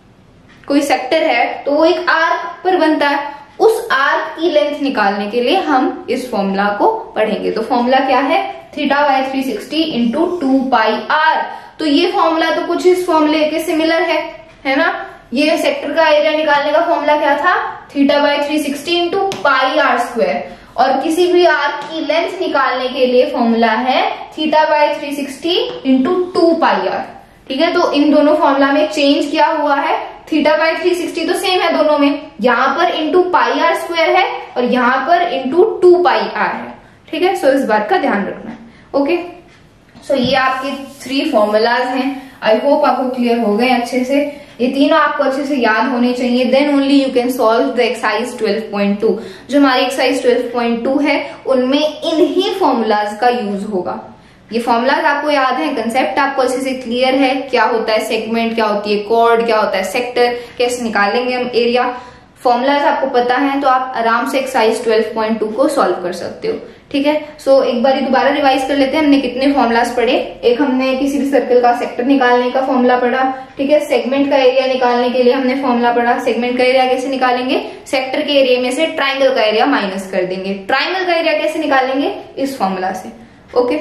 कोई सेक्टर है तो वो एक आर्क पर बनता है, उस आर्क की लेंथ निकालने के लिए हम इस फॉर्मूला को पढ़ेंगे। तो फॉर्मूला क्या है? Theta by three sixty into two pi r. तो ये फॉर्मूला तो कुछ इस फॉर्मूले के सिमिलर है, है ना। ये सेक्टर का एरिया निकालने का फॉर्मूला क्या था? Theta by three sixty into pi r square. और किसी भी आर्क की लेंथ निकालने के लिए फॉर्मूला है theta by three sixty into two pi r, ठीक है। तो इन दोनों फॉर्मूला में चेंज क्या हुआ है? थीटा बाय थ्री सिक्सटी तो सेम है दोनों में, यहाँ पर इंटू पाई आर स्क्वायर है और यहाँ पर इंटू टू पाई आर है, ठीक है। सो इस बात का ध्यान रखना है, ओके। सो ये आपके थ्री फॉर्मूलाज हैं। आई होप आपको क्लियर हो गए अच्छे से, ये तीनों आपको अच्छे से याद होने चाहिए। Then only you can solve the exercise twelve point two. जो हमारी एक्सरसाइज ट्वेल्व पॉइंट टू है उनमें इन्हीं फॉर्मूलाज का यूज होगा। ये फॉर्मूलाज आपको याद है, कंसेप्ट आपको अच्छे से क्लियर है, क्या होता है सेगमेंट, क्या होती है कॉर्ड, क्या होता है सेक्टर, कैसे निकालेंगे हम एरिया, फॉर्मूलाज आपको पता है, तो आप आराम से एक्सरसाइज ट्वेल्व पॉइंट टू को सॉल्व कर सकते हो, ठीक है। सो so, एक बार दोबारा रिवाइज कर लेते हैं। हमने कितने फॉर्मूलाज पढ़े? एक हमने किसी भी सर्कल का सेक्टर निकालने का फॉर्मूला पढ़ा, ठीक है। सेगमेंट का एरिया निकालने के लिए हमने फॉर्मूला पढ़ा। सेगमेंट का एरिया कैसे निकालेंगे? सेक्टर के एरिया में से ट्राइंगल का एरिया माइनस कर देंगे। ट्राइंगल का एरिया कैसे निकालेंगे? इस फॉर्मूला से, ओके।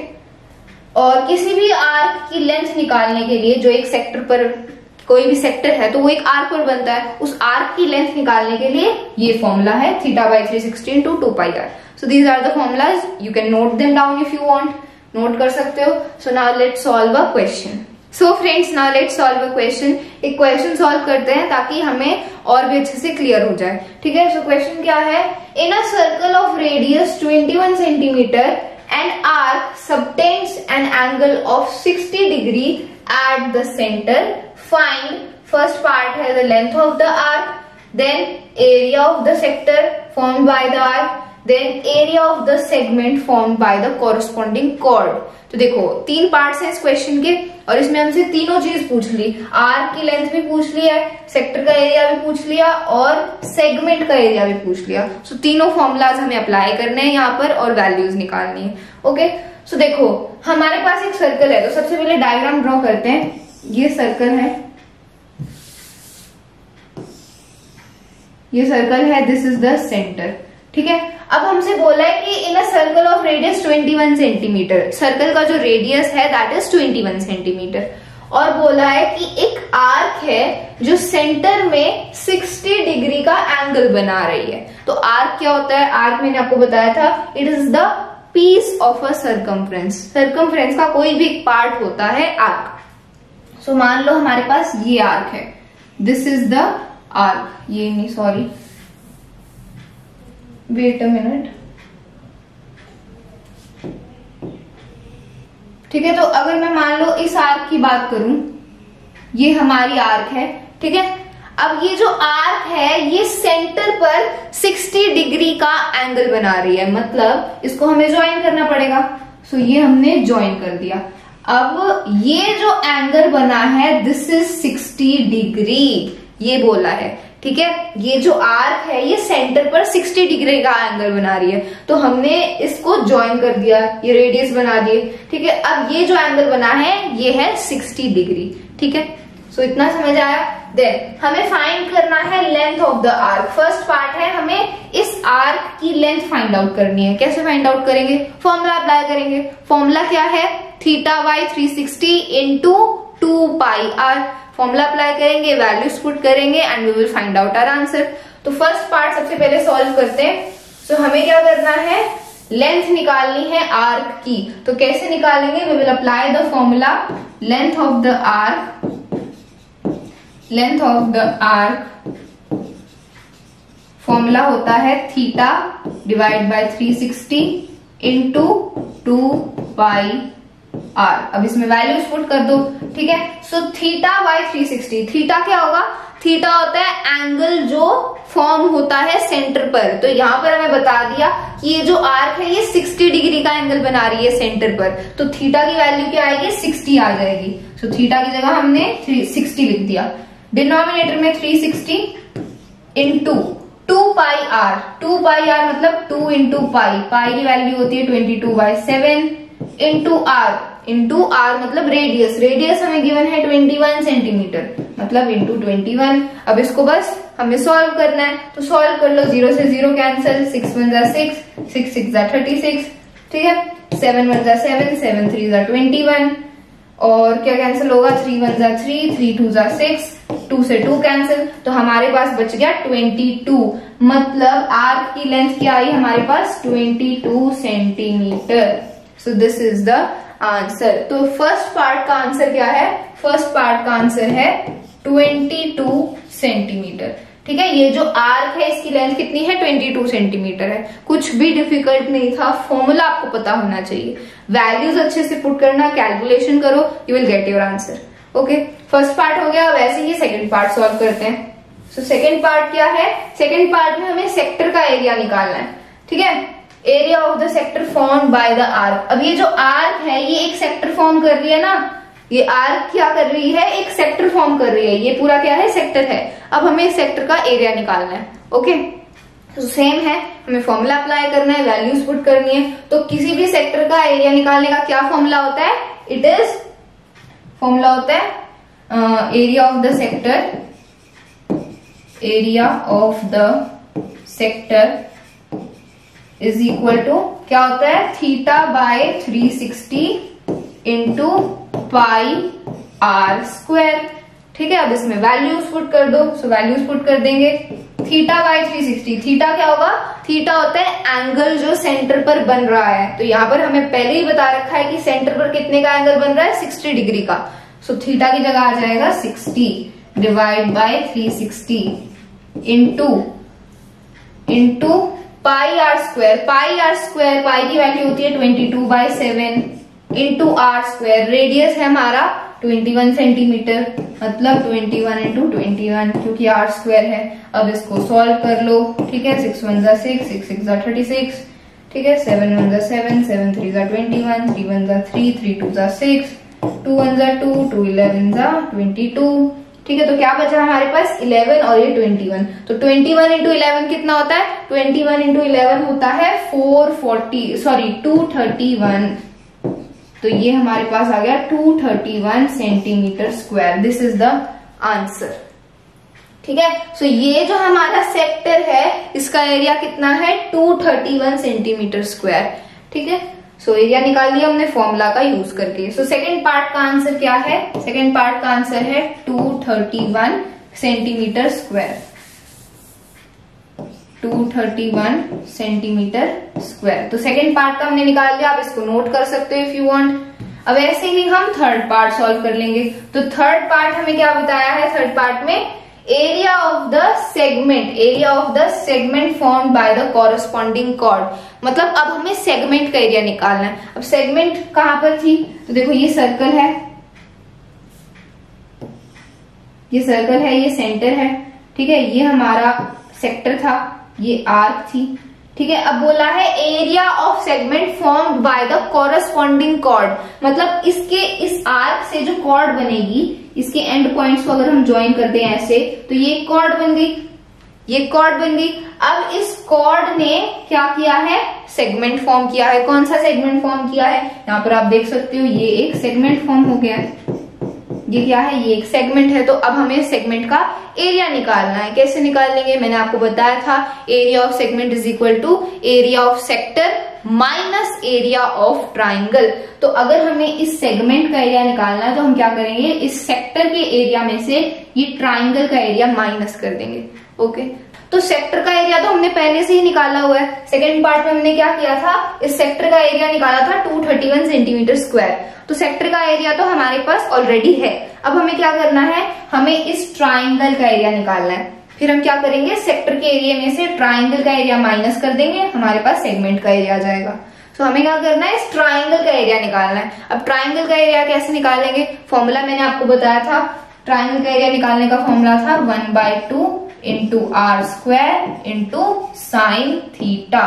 और किसी भी आर्क की लेंथ निकालने के लिए, जो एक सेक्टर पर, कोई भी सेक्टर है तो वो एक आर्क पर बनता है, उस आर्क की लेंथ निकालने के लिए ये फॉर्मूला है theta by three sixty into two pi r. So these are the formulas, you can note them down if you want, note कर सकते हो। So now let's solve a question. So friends, now let's solve a question. एक question solve करते हैं ताकि हमें और भी अच्छे से क्लियर हो जाए, ठीक है। सो क्वेश्चन क्या है? In a circle of radius twenty one centimetre an arc subtends an angle of sixty degree at the center. Find, first part है the length of the arc, then area of the sector formed by the arc, then area of the segment formed by the corresponding chord. तो देखो तीन parts हैं इस question के और इसमें हमसे तीनों चीज पूछ ली। आर्क की लेंथ भी पूछ ली है, सेक्टर का एरिया भी पूछ लिया और सेगमेंट का एरिया भी पूछ लिया। सो so, तीनों फॉर्मूलाज हमें अप्लाई करने हैं यहाँ पर और वैल्यूज निकालनी है, ओके। सो देखो हमारे पास एक सर्कल है, तो सबसे पहले डायग्राम ड्रॉ करते हैं। ये सर्कल है, ये सर्कल है, दिस इज द सेंटर, ठीक है। अब हमसे बोला है कि in a circle of radius twenty one centimetre, circle का जो रेडियस है that is twenty one centimetre, और बोला है कि एक आर्क है जो सेंटर में सिक्सटी डिग्री का एंगल बना रही है। तो आर्क क्या होता है? आर्क मैंने आपको बताया था, it is the piece of a circumference. Circumference का कोई भी पार्ट होता है आर्क। सो so, मान लो हमारे पास ये आर्क है, दिस इज द आर्क, ये नहीं सॉरी वेट अ मिनट, ठीक है। तो अगर मैं मान लो इस आर्क की बात करूं, ये हमारी आर्क है, ठीक है। अब ये जो आर्क है ये सेंटर पर सिक्सटी डिग्री का एंगल बना रही है, मतलब इसको हमें ज्वाइन करना पड़ेगा। सो ये हमने ज्वाइन कर दिया। अब ये जो एंगल बना है दिस इज सिक्सटी डिग्री, ये बोला है, ठीक है। ये जो आर्क है ये सेंटर पर सिक्सटी डिग्री का एंगल बना रही है, तो हमने इसको ज्वाइन कर दिया, ये रेडियस बना दिए, ठीक है। अब ये जो एंगल बना है ये है सिक्सटी डिग्री, ठीक है। सो so, इतना समझ आया। देन हमें फाइंड करना है length of the arc. First part है हमें इस आर्क की लेंथ फाइंड आउट करनी है। कैसे फाइंड आउट करेंगे? फॉर्मूला अप्लाई करेंगे। फॉर्मूला क्या है? Theta by three sixty into two pi r. Formula apply करेंगे, वैल्यूज पुट करेंगे and we will find out our answer. तो फर्स्ट पार्ट सबसे पहले सॉल्व करते हैं। सो so, हमें क्या करना है? लेंथ निकालनी है आर्क की, तो कैसे निकालेंगे? We will apply the formula length of the arc, length of the arc formula होता है theta divide by three sixty into two pi r. अब इसमें वैल्यूज पुट कर दो, ठीक है। So theta by three sixty, theta क्या होगा? थीटा होता है एंगल जो फॉर्म होता है सेंटर पर। तो यहाँ पर हमें बता दिया कि ये जो आर्क है ये साठ डिग्री का एंगल बना रही है सेंटर पर, तो थीटा की वैल्यू क्या आएगी? साठ आ जाएगी। सो so, थीटा की जगह हमने थ्री सिक्सटी लिख दिया। डिनोमिनेटर में three sixty into two pi r, two pi r मतलब टू इंटू पाई, पाई की वैल्यू होती है twenty two by seven into r, into r मतलब रेडियस, रेडियस हमें गिवन है ट्वेंटी वन सेंटीमीटर मतलब इंटू ट्वेंटी वन। अब इसको बस हमें सॉल्व करना है, तो सॉल्व कर लो, जीरो से जीरो कैंसिल, सिक्स वन जा सिक्स, सिक्स सिक्स जा थर्टी सिक्स, ठीक है। सेवन वन जा सेवन, सेवन थ्री जा ट्वेंटी वन, और क्या कैंसिल होगा? थ्री वन जा थ्री, थ्री टू जा सिक्स, टू से टू कैंसिल, तो हमारे पास बच गया ट्वेंटी टू। मतलब आर्क की लेंथ क्या आई हमारे पास? Twenty two centimetre. So this is the answer. तो फर्स्ट पार्ट का आंसर क्या है? फर्स्ट पार्ट का आंसर है ट्वेंटी टू सेंटीमीटर, ठीक है। ये जो आर्क है इसकी लेंथ कितनी है? ट्वेंटी टू सेंटीमीटर है। कुछ भी डिफिकल्ट नहीं था, फॉर्मूला आपको पता होना चाहिए, वैल्यूज अच्छे से पुट करना, कैलकुलेशन करो, you will get your answer. Okay, first part हो गया। वैसे ही सेकंड पार्ट सॉल्व करते हैं। सो सेकंड पार्ट क्या है? सेकंड पार्ट में हमें सेक्टर का एरिया निकालना है, ठीक है। Area of the sector form by the arc. अब ये जो आर्क है ये एक सेक्टर फॉर्म कर रही है ना, ये आर्क क्या कर रही है? एक सेक्टर फॉर्म कर रही है, ये पूरा क्या है? सेक्टर है। अब हमें सेक्टर का एरिया निकालना है। ओके, तो सेम है, हमें फॉर्मूला अप्लाई करना है, वैल्यूज पुट करनी है। तो किसी भी सेक्टर का एरिया निकालने का क्या फॉर्मूला होता है? इट इज फॉर्मूला होता है area of the sector, area of the sector is equal to क्या होता है? Theta by three sixty into pi r square, ठीक है। अब इसमें वैल्यूज पुट कर दो, सो वैल्यूज पुट कर देंगे। Theta by three sixty, theta क्या होगा? थीटा होता है एंगल जो सेंटर पर बन रहा है। तो यहाँ पर हमें पहले ही बता रखा है कि सेंटर पर कितने का एंगल बन रहा है? सिक्सटी डिग्री का। सो so, थीटा की जगह आ जाएगा sixty divide by three sixty into into pi r square, pi r square, pi की वैल्यू होती है twenty two by seven into r square, radius है हमारा ट्वेंटी वन सेंटीमीटर मतलब twenty one into twenty one, क्योंकि r square है। अब इसको सॉल्व कर लो, ठीक है। सिक्स वन जा सिक्स, सिक्स सिक्स जा थर्टी सिक्स, ठीक है। सेवन वन जा सेवन, सेवन थ्री जा ट्वेंटी वन, थ्री वन जा थ्री, थ्री टू जा सिक्स, टू वन जा टू, टू इलेवन जा ट्वेंटी टू, ठीक है। तो क्या बचा हमारे पास? इलेवन और ये ट्वेंटी वन। तो ट्वेंटी वन इंटू इलेवन कितना होता है? ट्वेंटी वन इंटू इलेवन होता है four forty sorry two thirty one. तो ये हमारे पास आ गया two thirty one centimetre square. This is the answer, ठीक है। सो ये जो हमारा सेक्टर है इसका एरिया कितना है? Two thirty one centimetre square, ठीक है। सो so, एरिया निकाल लिया हमने फॉर्मूला का यूज करके। सो सेकेंड पार्ट का आंसर क्या है? सेकेंड पार्ट का आंसर है two thirty one centimetre square, two thirty one centimetre square. तो सेकेंड पार्ट का हमने निकाल लिया, आप इसको नोट कर सकते हो इफ यू वांट। अब ऐसे ही हम थर्ड पार्ट सॉल्व कर लेंगे। तो थर्ड पार्ट हमें क्या बताया है? थर्ड पार्ट में area of the segment, area of the segment formed by the corresponding chord, मतलब अब हमें सेगमेंट का एरिया निकालना है। अब सेगमेंट कहां पर थी? तो देखो ये सर्कल है, ये सर्कल है, ये सेंटर है, ठीक है। ये हमारा सेक्टर था, ये आर्क थी, ठीक है। अब बोला है area of segment formed by the corresponding chord, मतलब इसके इस आर्क से जो कॉर्ड बनेगी, इसके एंड पॉइंट्स को अगर हम ज्वाइन करते हैं ऐसे, तो ये कॉर्ड बन गई, ये कॉर्ड बन गई। अब इस कॉर्ड ने क्या किया है? सेगमेंट फॉर्म किया है। कौन सा सेगमेंट फॉर्म किया है? यहाँ पर आप देख सकते हो, ये एक सेगमेंट फॉर्म हो गया है। ये क्या है? ये एक सेगमेंट है। तो अब हमें सेगमेंट का एरिया निकालना है। कैसे निकाल लेंगे? मैंने आपको बताया था, area of segment is equal to area of sector minus area of triangle. तो अगर हमें इस सेगमेंट का एरिया निकालना है तो हम क्या करेंगे? इस सेक्टर के एरिया में से ये ट्राइंगल का एरिया माइनस कर देंगे। ओके, तो सेक्टर का एरिया तो हमने पहले से ही निकाला हुआ है। सेकंड पार्ट में हमने क्या किया था, इस सेक्टर का एरिया निकाला था दो सौ इकतीस सेंटीमीटर स्क्वायर। तो सेक्टर का एरिया तो हमारे पास ऑलरेडी है। अब हमें क्या करना है, हमें इस ट्राइंगल का एरिया निकालना है। फिर हम क्या करेंगे, सेक्टर के एरिया में से ट्राइंगल का एरिया माइनस कर देंगे, हमारे पास सेगमेंट का एरिया आ जाएगा। तो हमें क्या करना है, इस ट्राइंगल का एरिया निकालना है। अब ट्राइंगल का एरिया कैसे निकालेंगे, फॉर्मूला मैंने आपको बताया था। ट्राइंगल का एरिया निकालने का फॉर्मूला था one by two into r square into sine theta.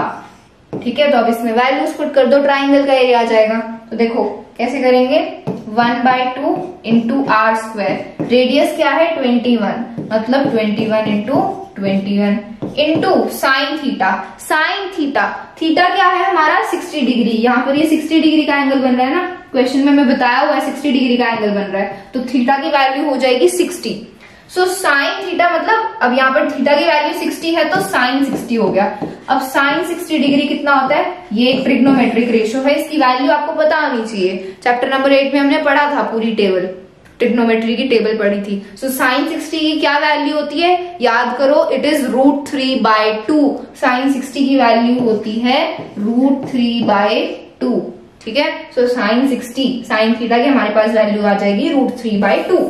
ठीक है, तो अब इसमें वैल्यूज पुट कर दो, ट्राइंगल का एरिया आ जाएगा। तो देखो कैसे करेंगे, one by two into r square, radius क्या है ट्वेंटी वन, मतलब twenty one into twenty one into sine theta. Sine theta, theta क्या है हमारा सिक्सटी डिग्री। यहाँ पर ये सिक्सटी डिग्री का एंगल बन रहा है ना, क्वेश्चन में मैं बताया हुआ है सिक्सटी डिग्री का एंगल बन रहा है, तो थीटा की वैल्यू हो जाएगी सिक्सटी। सो साइन थीटा मतलब, अब यहाँ पर थीटा की वैल्यू सिक्सटी है तो साइन सिक्सटी हो गया। अब साइन सिक्सटी डिग्री कितना होता है, ये एक ट्रिग्नोमेट्रिक रेशियो है, इसकी वैल्यू आपको पता होनी चाहिए। चैप्टर नंबर एट में हमने पढ़ा था, पूरी टेबल ट्रिग्नोमेट्री की टेबल पढ़ी थी। सो साइन सिक्सटी की क्या वैल्यू होती है, याद करो, it is root three by two. Sine sixty की वैल्यू होती है रूट थ्री बाई टू। ठीक है, so sine sixty, sine theta की हमारे पास वैल्यू आ जाएगी रूट थ्री बाई टू।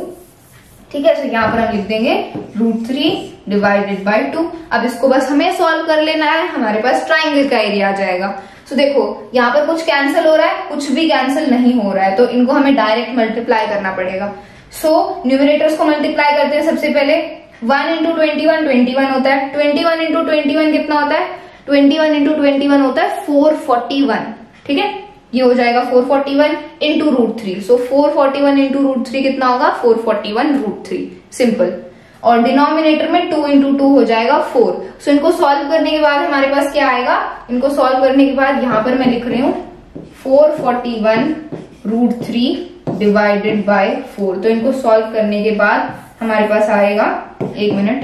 ठीक है, तो यहाँ पर हम लिख देंगे root three divided by two. अब इसको बस हमें सॉल्व कर लेना है, हमारे पास ट्राइंगल का एरिया आ जाएगा। तो देखो यहाँ पर कुछ कैंसिल हो रहा है, कुछ भी कैंसिल नहीं हो रहा है, तो इनको हमें डायरेक्ट मल्टीप्लाई करना पड़ेगा। सो न्यूमरेटर्स को मल्टीप्लाई करते हैं। सबसे पहले one into twenty one twenty one होता है, twenty one into twenty one कितना होता है, twenty one into twenty one होता है फोर फोर्टी वन। ठीक है, ये हो जाएगा four forty one into root three. So four forty one into root three कितना होगा, four forty one root three, simple. और डिनोमिनेटर में टू इंटू टू हो जाएगा फोर। सो इनको सॉल्व करने के बाद हमारे पास क्या आएगा, इनको सॉल्व करने के बाद यहाँ पर मैं लिख रही हूँ four forty one root three divided by four. तो इनको सॉल्व करने के बाद हमारे पास आएगा, एक मिनट,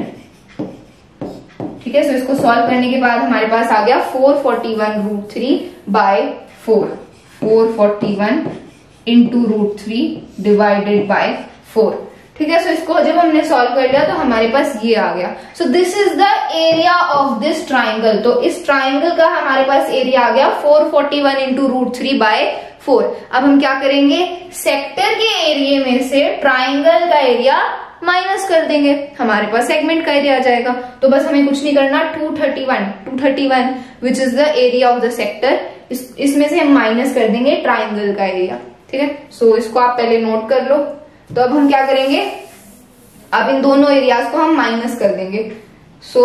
ठीक है। सो इसको सॉल्व करने के बाद हमारे पास आ गया four forty one root three by four, four forty one into root three divided by four. ठीक है, सो इसको जब हमने सॉल्व कर लिया तो हमारे पास ये आ गया। So this is the area of this triangle. तो इस ट्राइंगल का हमारे पास एरिया आ गया four forty one into root three by four. अब हम क्या करेंगे, सेक्टर के एरिया में से ट्राइंगल का एरिया माइनस कर देंगे, हमारे पास सेगमेंट का एरिया आ जाएगा। तो बस हमें कुछ नहीं करना, two thirty one, two thirty one which is the area of the sector, इस, इसमें से हम माइनस कर देंगे ट्राइंगल का एरिया। ठीक है, सो so, इसको आप पहले नोट कर लो। तो अब हम क्या करेंगे, अब इन दोनों एरियाज को हम माइनस कर देंगे। सो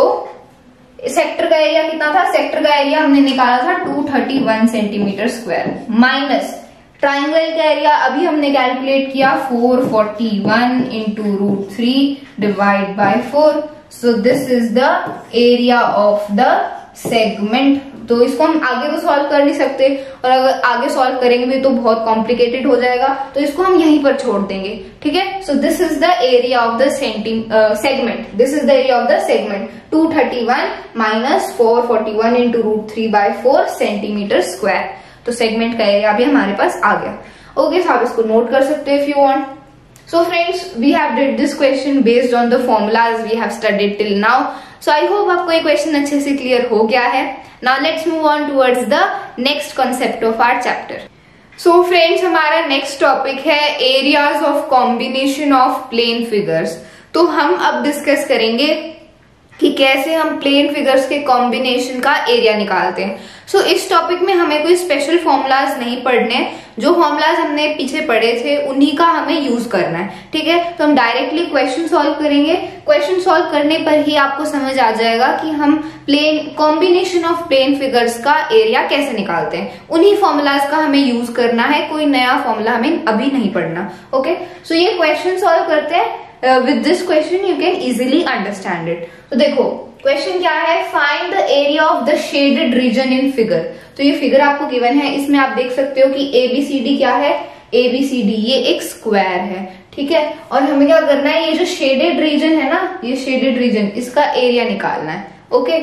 so, सेक्टर का एरिया कितना था, सेक्टर का एरिया हमने निकाला था two thirty one centimetre square, minus triangle का एरिया अभी हमने कैलकुलेट किया four forty one into root three divide by four. So this is the area of the segment. तो इसको हम आगे तो सॉल्व कर नहीं सकते, और अगर आगे सॉल्व करेंगे भी तो बहुत कॉम्प्लिकेटेड हो जाएगा, तो इसको हम यहीं पर छोड़ देंगे। ठीक है, so this is the area of the segment, this is the area of the segment, two thirty one minus four forty one into root three by four centimetre square. तो सेगमेंट का एरिया भी हमारे पास आ गया। Okay, so आप इसको note कर सकते हो if you want. So friends, we have did this question based on the formulas we have studied till now. So I hope आपको ये क्वेश्चन अच्छे से क्लियर हो गया है। Now let's move on towards the next concept of our chapter. So friends, हमारा next topic है areas of combination of plane figures. तो हम अब डिस्कस करेंगे कि कैसे हम प्लेन फिगर्स के कॉम्बिनेशन का एरिया निकालते हैं। सो so, इस टॉपिक में हमें कोई स्पेशल फॉर्मूलाज नहीं पढ़ने, जो फॉर्मूलाज हमने पीछे पढ़े थे उन्हीं का हमें यूज करना है। ठीक है, तो हम डायरेक्टली क्वेश्चन सॉल्व करेंगे। क्वेश्चन सॉल्व करने पर ही आपको समझ आ जाएगा कि हम plane combination of plane figures का एरिया कैसे निकालते हैं। उन्हीं फॉर्मूलाज का हमें यूज करना है, कोई नया फॉर्मूला हमें अभी नहीं पढ़ना। ओके, सो ये क्वेश्चन सॉल्व करते हैं। With this question you can easily understand it. तो देखो क्वेश्चन क्या है, find the area of the shaded region in figure. तो ये फिगर आपको गिवन है, इसमें आप देख सकते हो कि एबीसीडी क्या है, एबीसीडी ये एक स्क्वायर है। ठीक है, और हमें क्या करना है, ये जो शेडेड रीजन है ना, ये शेडेड रीजन, इसका एरिया निकालना है। ओके,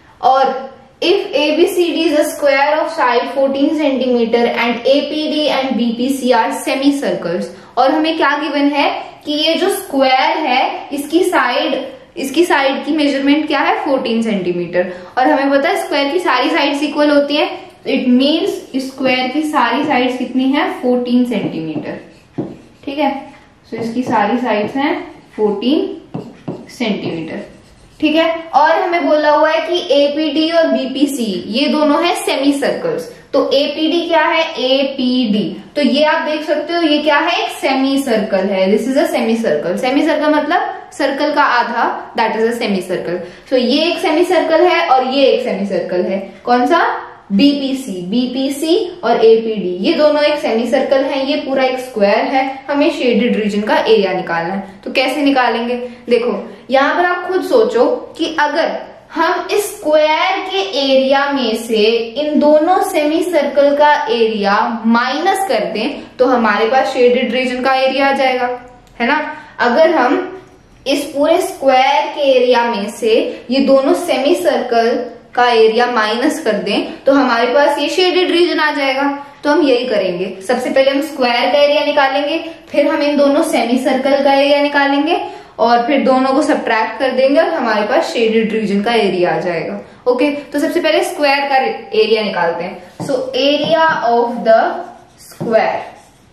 और if A B C D is a square of side fourteen centimeter and A P D and B P C are semicircles, और हमें क्या गिवन है कि ये जो स्क्वायर है इसकी साइड इसकी साइड की मेजरमेंट क्या है फोर्टीन सेंटीमीटर, और हमें पता है स्क्वायर की सारी साइड्स इक्वल होती है, इट मीन्स स्क्वायर की सारी साइड्स कितनी है फोर्टीन सेंटीमीटर। ठीक है, सो so, इसकी सारी साइड्स हैं फोर्टीन सेंटीमीटर। ठीक है, और हमें बोला हुआ है कि एपीडी और बीपीसी ये दोनों है सेमी सर्कल्स। तो एपीडी क्या है, एपीडी, तो ये आप देख सकते हो ये क्या है, एक सेमी सर्कल है। This is a semi circle. Semi circle मतलब सर्कल का आधा, that is a semi circle. So ये एक सेमी सर्कल है और ये एक सेमी सर्कल है। कौन सा, बीपीसी। बीपीसी और एपीडी ये दोनों एक सेमी सर्कल है, ये पूरा एक स्क्वायर है। हमें शेडेड रीजन का एरिया निकालना है, तो कैसे निकालेंगे, देखो यहाँ पर आप खुद सोचो कि अगर हम इस स्क्वायर के एरिया में से इन दोनों सेमी सर्कल का एरिया माइनस कर दें तो हमारे पास शेडेड रीजन का एरिया आ जाएगा, है ना। अगर हम इस पूरे स्क्वायर के एरिया में से ये दोनों सेमी सर्कल का एरिया माइनस कर दें तो हमारे पास ये शेडेड रीजन आ जाएगा। तो हम यही करेंगे, सबसे पहले हम स्क्वायर का एरिया निकालेंगे, फिर हम इन दोनों सेमी सर्कल का एरिया निकालेंगे और फिर दोनों को सब्ट्रैक्ट कर देंगे और हमारे पास शेडेड रीजन का एरिया आ जाएगा। ओके, तो सबसे पहले स्क्वायर का एरिया निकालते हैं। So area of the square,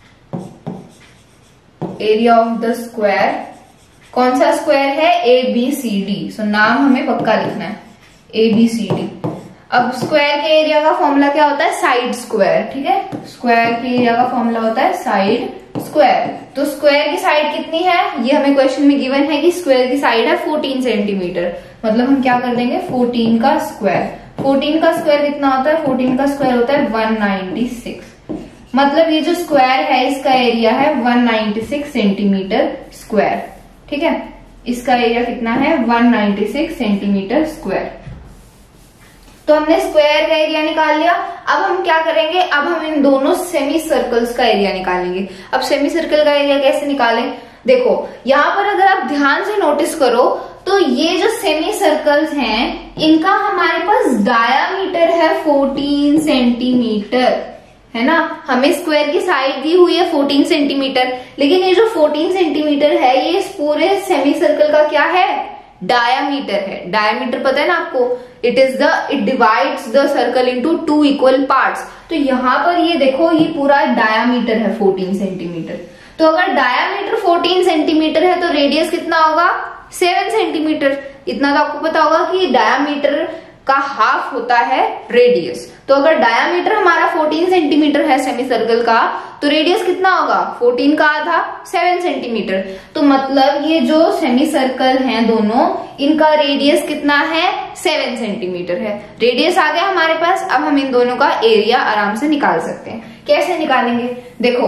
area of the square, कौन सा स्क्वायर है, ए बी सी डी। सो नाम हमें पक्का लिखना है, ए बी सी डी। अब स्क्वायर के एरिया का फॉर्मूला क्या होता है, साइड स्क्वायर। ठीक है, स्क्वायर के एरिया का फॉर्मूला होता है साइड स्क्वायर। तो स्क्वायर की साइड कितनी है, ये हमें क्वेश्चन में गिवन है कि स्क्वायर की साइड है फोर्टीन सेंटीमीटर। मतलब हम क्या कर देंगे, फोर्टीन का स्क्वायर। फोर्टीन का स्क्वायर कितना होता है, फोर्टीन का स्क्वायर होता है वन नाइनटी सिक्स। मतलब ये जो स्क्वायर है इसका एरिया है one ninety six centimetre square. ठीक है, इसका एरिया कितना है, one ninety six centimetre square. तो हमने स्क्वायर का एरिया निकाल लिया। अब हम क्या करेंगे, अब हम इन दोनों सेमी सर्कल्स का एरिया निकालेंगे। अब सेमी सर्कल का एरिया कैसे निकालें, देखो यहाँ पर अगर आप ध्यान से नोटिस करो तो ये जो सेमी सर्कल्स हैं इनका हमारे पास डायामीटर है फोर्टीन सेंटीमीटर, है ना। हमें स्क्वायर की साइड दी हुई है फोर्टीन सेंटीमीटर, लेकिन ये जो फोर्टीन सेंटीमीटर है ये इस पूरे सेमी सर्कल का क्या है, डायामीटर है। डायामीटर पता है ना आपको, it is the it divides the circle into two equal parts. तो यहाँ पर ये देखो ये पूरा डायामीटर है फोर्टीन सेंटीमीटर। तो अगर डायामीटर फोर्टीन सेंटीमीटर है तो रेडियस कितना होगा, सेवन सेंटीमीटर। इतना तो आपको पता होगा कि डायामीटर का हाफ होता है रेडियस। तो अगर डायामीटर हमारा फोर्टीन सेंटीमीटर है सेमी सर्कल का तो रेडियस कितना होगा, फोर्टीन का आधा, सेवन सेंटीमीटर। तो मतलब ये जो सेमी सर्कल हैं दोनों, इनका रेडियस कितना है, सेवन सेंटीमीटर है। रेडियस आ गया हमारे पास। अब हम इन दोनों का एरिया आराम से निकाल सकते हैं। कैसे निकालेंगे, देखो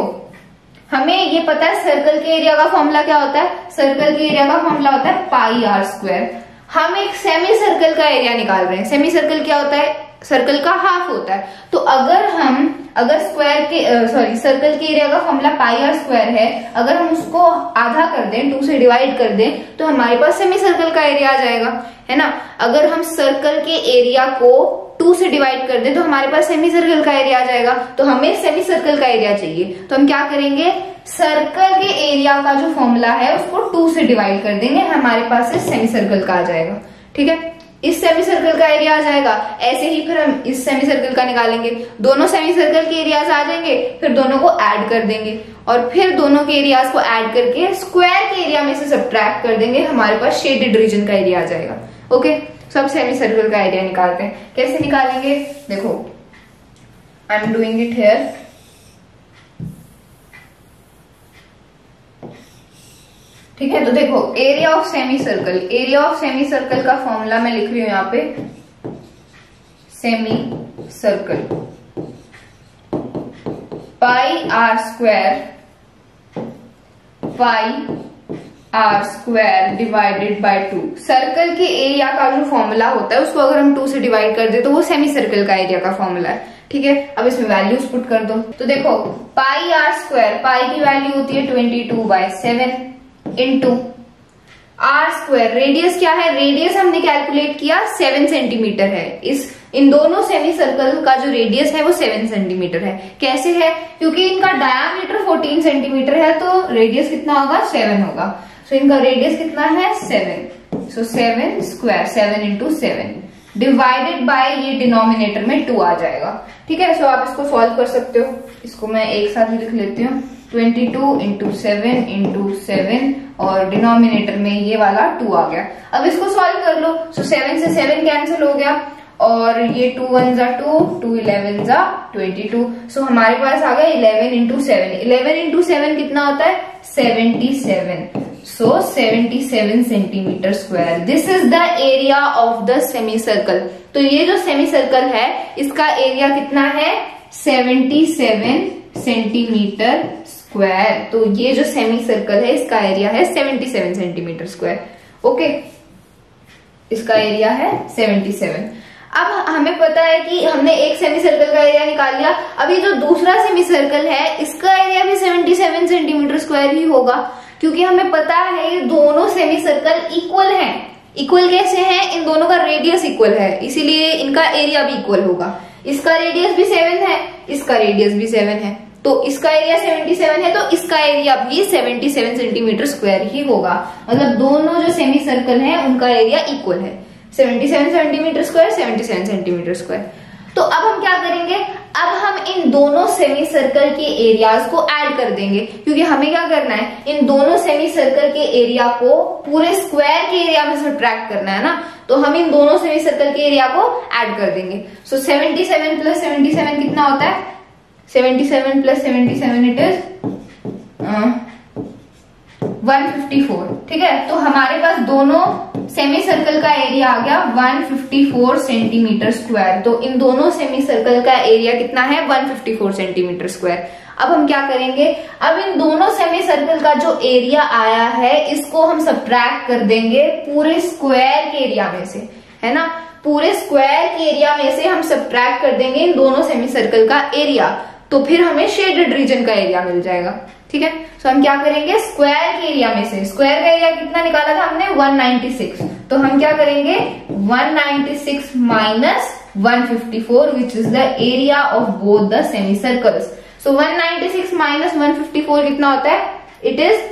हमें ये पता है सर्कल के एरिया का फॉर्मूला क्या होता है, सर्कल के एरिया का फॉर्मूला होता है पाई आर स्क्वायर। हम एक सेमी सर्कल का एरिया निकाल रहे हैं। सेमी सर्कल क्या होता है, सर्कल का हाफ होता है। तो अगर हम अगर स्क्वायर के सॉरी सर्कल के एरिया का फॉर्मूला पाई आर स्क्वायर है, अगर हम उसको आधा कर दें, टू से डिवाइड कर दें तो हमारे पास सेमी सर्कल का एरिया आ जाएगा, है ना। अगर हम सर्कल के एरिया को टू से डिवाइड कर दें तो हमारे पास सेमी सर्कल का एरिया आ जाएगा। तो हमें सेमी सर्कल का एरिया चाहिए, तो हम क्या करेंगे, सर्कल के एरिया का जो फॉर्मूला है उसको टू से डिवाइड कर देंगे, हमारे पास सेमी सर्कल का आ जाएगा। ठीक है, इस सेमी सर्कल का एरिया आ जाएगा। ऐसे ही फिर हम इस सेमी सर्कल का निकालेंगे, दोनों सेमी सर्कल के एरियाज आ जाएंगे, फिर दोनों को ऐड कर देंगे और फिर दोनों के एरियाज को ऐड करके स्क्वायर के एरिया में से सब्ट्रैक्ट कर देंगे, हमारे पास शेडेड रीजन का एरिया आ जाएगा। ओके, सब सेमी सर्कल का एरिया निकालते हैं। कैसे निकालेंगे, देखो I am doing it here. ठीक है, तो देखो area of semi circle, area of semi circle का फॉर्मूला मैं लिख रही हूं यहाँ पे, semi circle pi r square, pi r square divided by two. Circle के एरिया का जो फॉर्मूला होता है उसको अगर हम टू से डिवाइड कर दे तो वो सेमी सर्कल का एरिया का फॉर्मूला है। ठीक है, अब इसमें वैल्यूज पुट कर दो। तो देखो पाई आर स्क्वायर, पाई की वैल्यू होती है twenty two by seven into r square, radius क्या है, रेडियस हमने कैलकुलेट किया सेवन सेंटीमीटर है। इस इन दोनों सेमी सर्कल का जो रेडियस है वो सेवन सेंटीमीटर है। कैसे है, क्योंकि इनका डायामीटर फोर्टीन सेंटीमीटर है तो रेडियस कितना होगा, सेवन होगा। सो इनका रेडियस कितना है, seven. So seven square, seven into seven divided by ये डिनोमिनेटर में टू आ जाएगा। ठीक है, सो आप इसको सॉल्व कर सकते हो। इसको मैं एक साथ ही लिख लेती हूँ, twenty two into seven into seven और डिनोमिनेटर में ये वाला टू आ गया। अब इसको सॉल्व कर लो। सो सेवन से सेवन कैंसिल हो गया और ये टू वन जा टू, टू इलेवन जा ट्वेंटी टू। सो हमारे पास आ गया eleven into seven. Eleven into seven कितना होता है? Seventy seven. So seventy seven centimetre square. This is the area of the semi circle. तो ये जो सेमी सर्कल है इसका एरिया कितना है? Seventy seven centimetre square. तो ये जो सेमी सर्कल है इसका एरिया है seventy seven centimetre square. Okay, इसका एरिया है सेवेंटी सेवन। अब हमें पता है कि हमने एक सेमी सर्कल का एरिया निकाल लिया। अब ये जो दूसरा सेमी सर्कल है इसका एरिया भी सेवेंटी सेवन सेंटीमीटर स्क्वायर ही होगा, क्योंकि हमें पता है ये दोनों सेमी सर्कल इक्वल हैं। इक्वल कैसे हैं? इन दोनों का रेडियस इक्वल है, इसीलिए इनका एरिया भी इक्वल होगा। इसका रेडियस भी सेवन है, इसका रेडियस भी सेवन है, तो इसका एरिया सेवेंटी सेवन है, तो इसका एरिया भी सेवेंटी सेवन सेंटीमीटर स्क्वायर ही होगा। मतलब दोनों जो सेमी सर्कल हैं उनका एरिया इक्वल है, seventy seven centimetre square, seventy seven centimetre square. तो अब हम क्या करेंगे? अब हम इन दोनों सेमी सर्कल के एरियाज को ऐड कर देंगे, क्योंकि हमें क्या करना है? इन दोनों सेमी सर्कल के एरिया को पूरे स्क्वायर के एरिया में सब्ट्रैक्ट करना है ना। तो हम इन दोनों सेमी सर्कल के एरिया को ऐड कर देंगे। So seventy seven plus seventy seven कितना होता है? Seventy seven plus seventy seven it is one fifty four. ठीक है, तो हमारे पास दोनों सेमी सर्कल का एरिया आ गया one fifty four centimetre square. तो इन दोनों सेमी सर्कल का एरिया कितना है? One fifty four centimetre square. अब हम क्या करेंगे? अब इन दोनों सेमी सर्कल का जो एरिया आया है इसको हम सब्ट्रैक्ट कर देंगे पूरे स्क्वायर के एरिया में से, है ना। पूरे स्क्वायर के एरिया में से हम सब्ट्रैक्ट कर देंगे इन दोनों सेमी सर्कल का एरिया, तो फिर हमें शेडेड रीजन का एरिया मिल जाएगा। ठीक है, तो हम क्या करेंगे? स्क्वायर के एरिया में से, स्क्वायर का एरिया कितना निकाला था हमने? One ninety six. तो हम क्या करेंगे? One ninety six minus one fifty four which is the area of both the semi circles. So one ninety six minus one fifty four कितना होता है? It is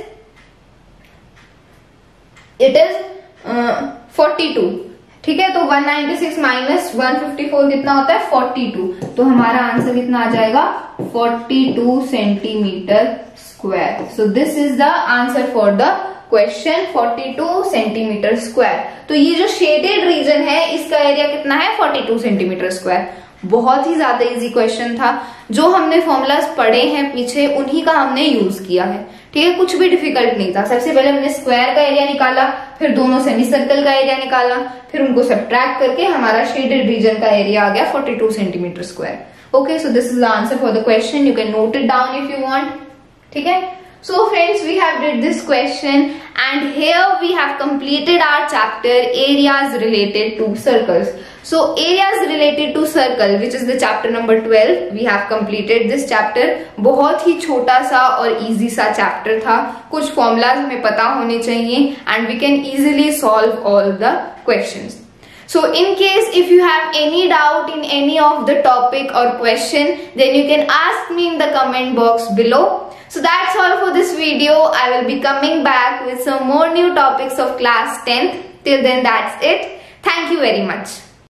it is forty two. ठीक है, तो one ninety six minus one fifty four कितना होता है? Forty two. तो हमारा आंसर कितना आ जाएगा? Forty two centimetre square. So this is the answer for the question, forty two centimetre square. तो ये जो शेडेड रीजन है इसका एरिया कितना है? Forty two centimetre square. बहुत ही ज्यादा इजी क्वेश्चन था। जो हमने फॉर्मूलाज पढ़े हैं पीछे उन्हीं का हमने यूज किया है। ठीक है, कुछ भी डिफिकल्ट नहीं था। सबसे पहले हमने स्क्वायर का एरिया निकाला, फिर दोनों सेमी सर्कल का एरिया निकाला, फिर उनको सब्ट्रैक्ट करके हमारा शेडेड रीजन का एरिया आ गया forty two centimetre square. Okay, so this is the answer for the question. You can note it down if you want. ठीक है, so friends, we have did this question and here we have completed our chapter areas related to circles. So areas related to circle, which is the chapter number twelve, we have completed this chapter. बहुत ही छोटा सा और easy सा chapter था। कुछ formulas हमें पता होने चाहिए and we can easily solve all the questions. So in case if you have any doubt in any of the topic or question, then you can ask me in the comment box below. So that's all for this video. I will be coming back with some more new topics of class tenth. Till then, that's it. Thank you very much.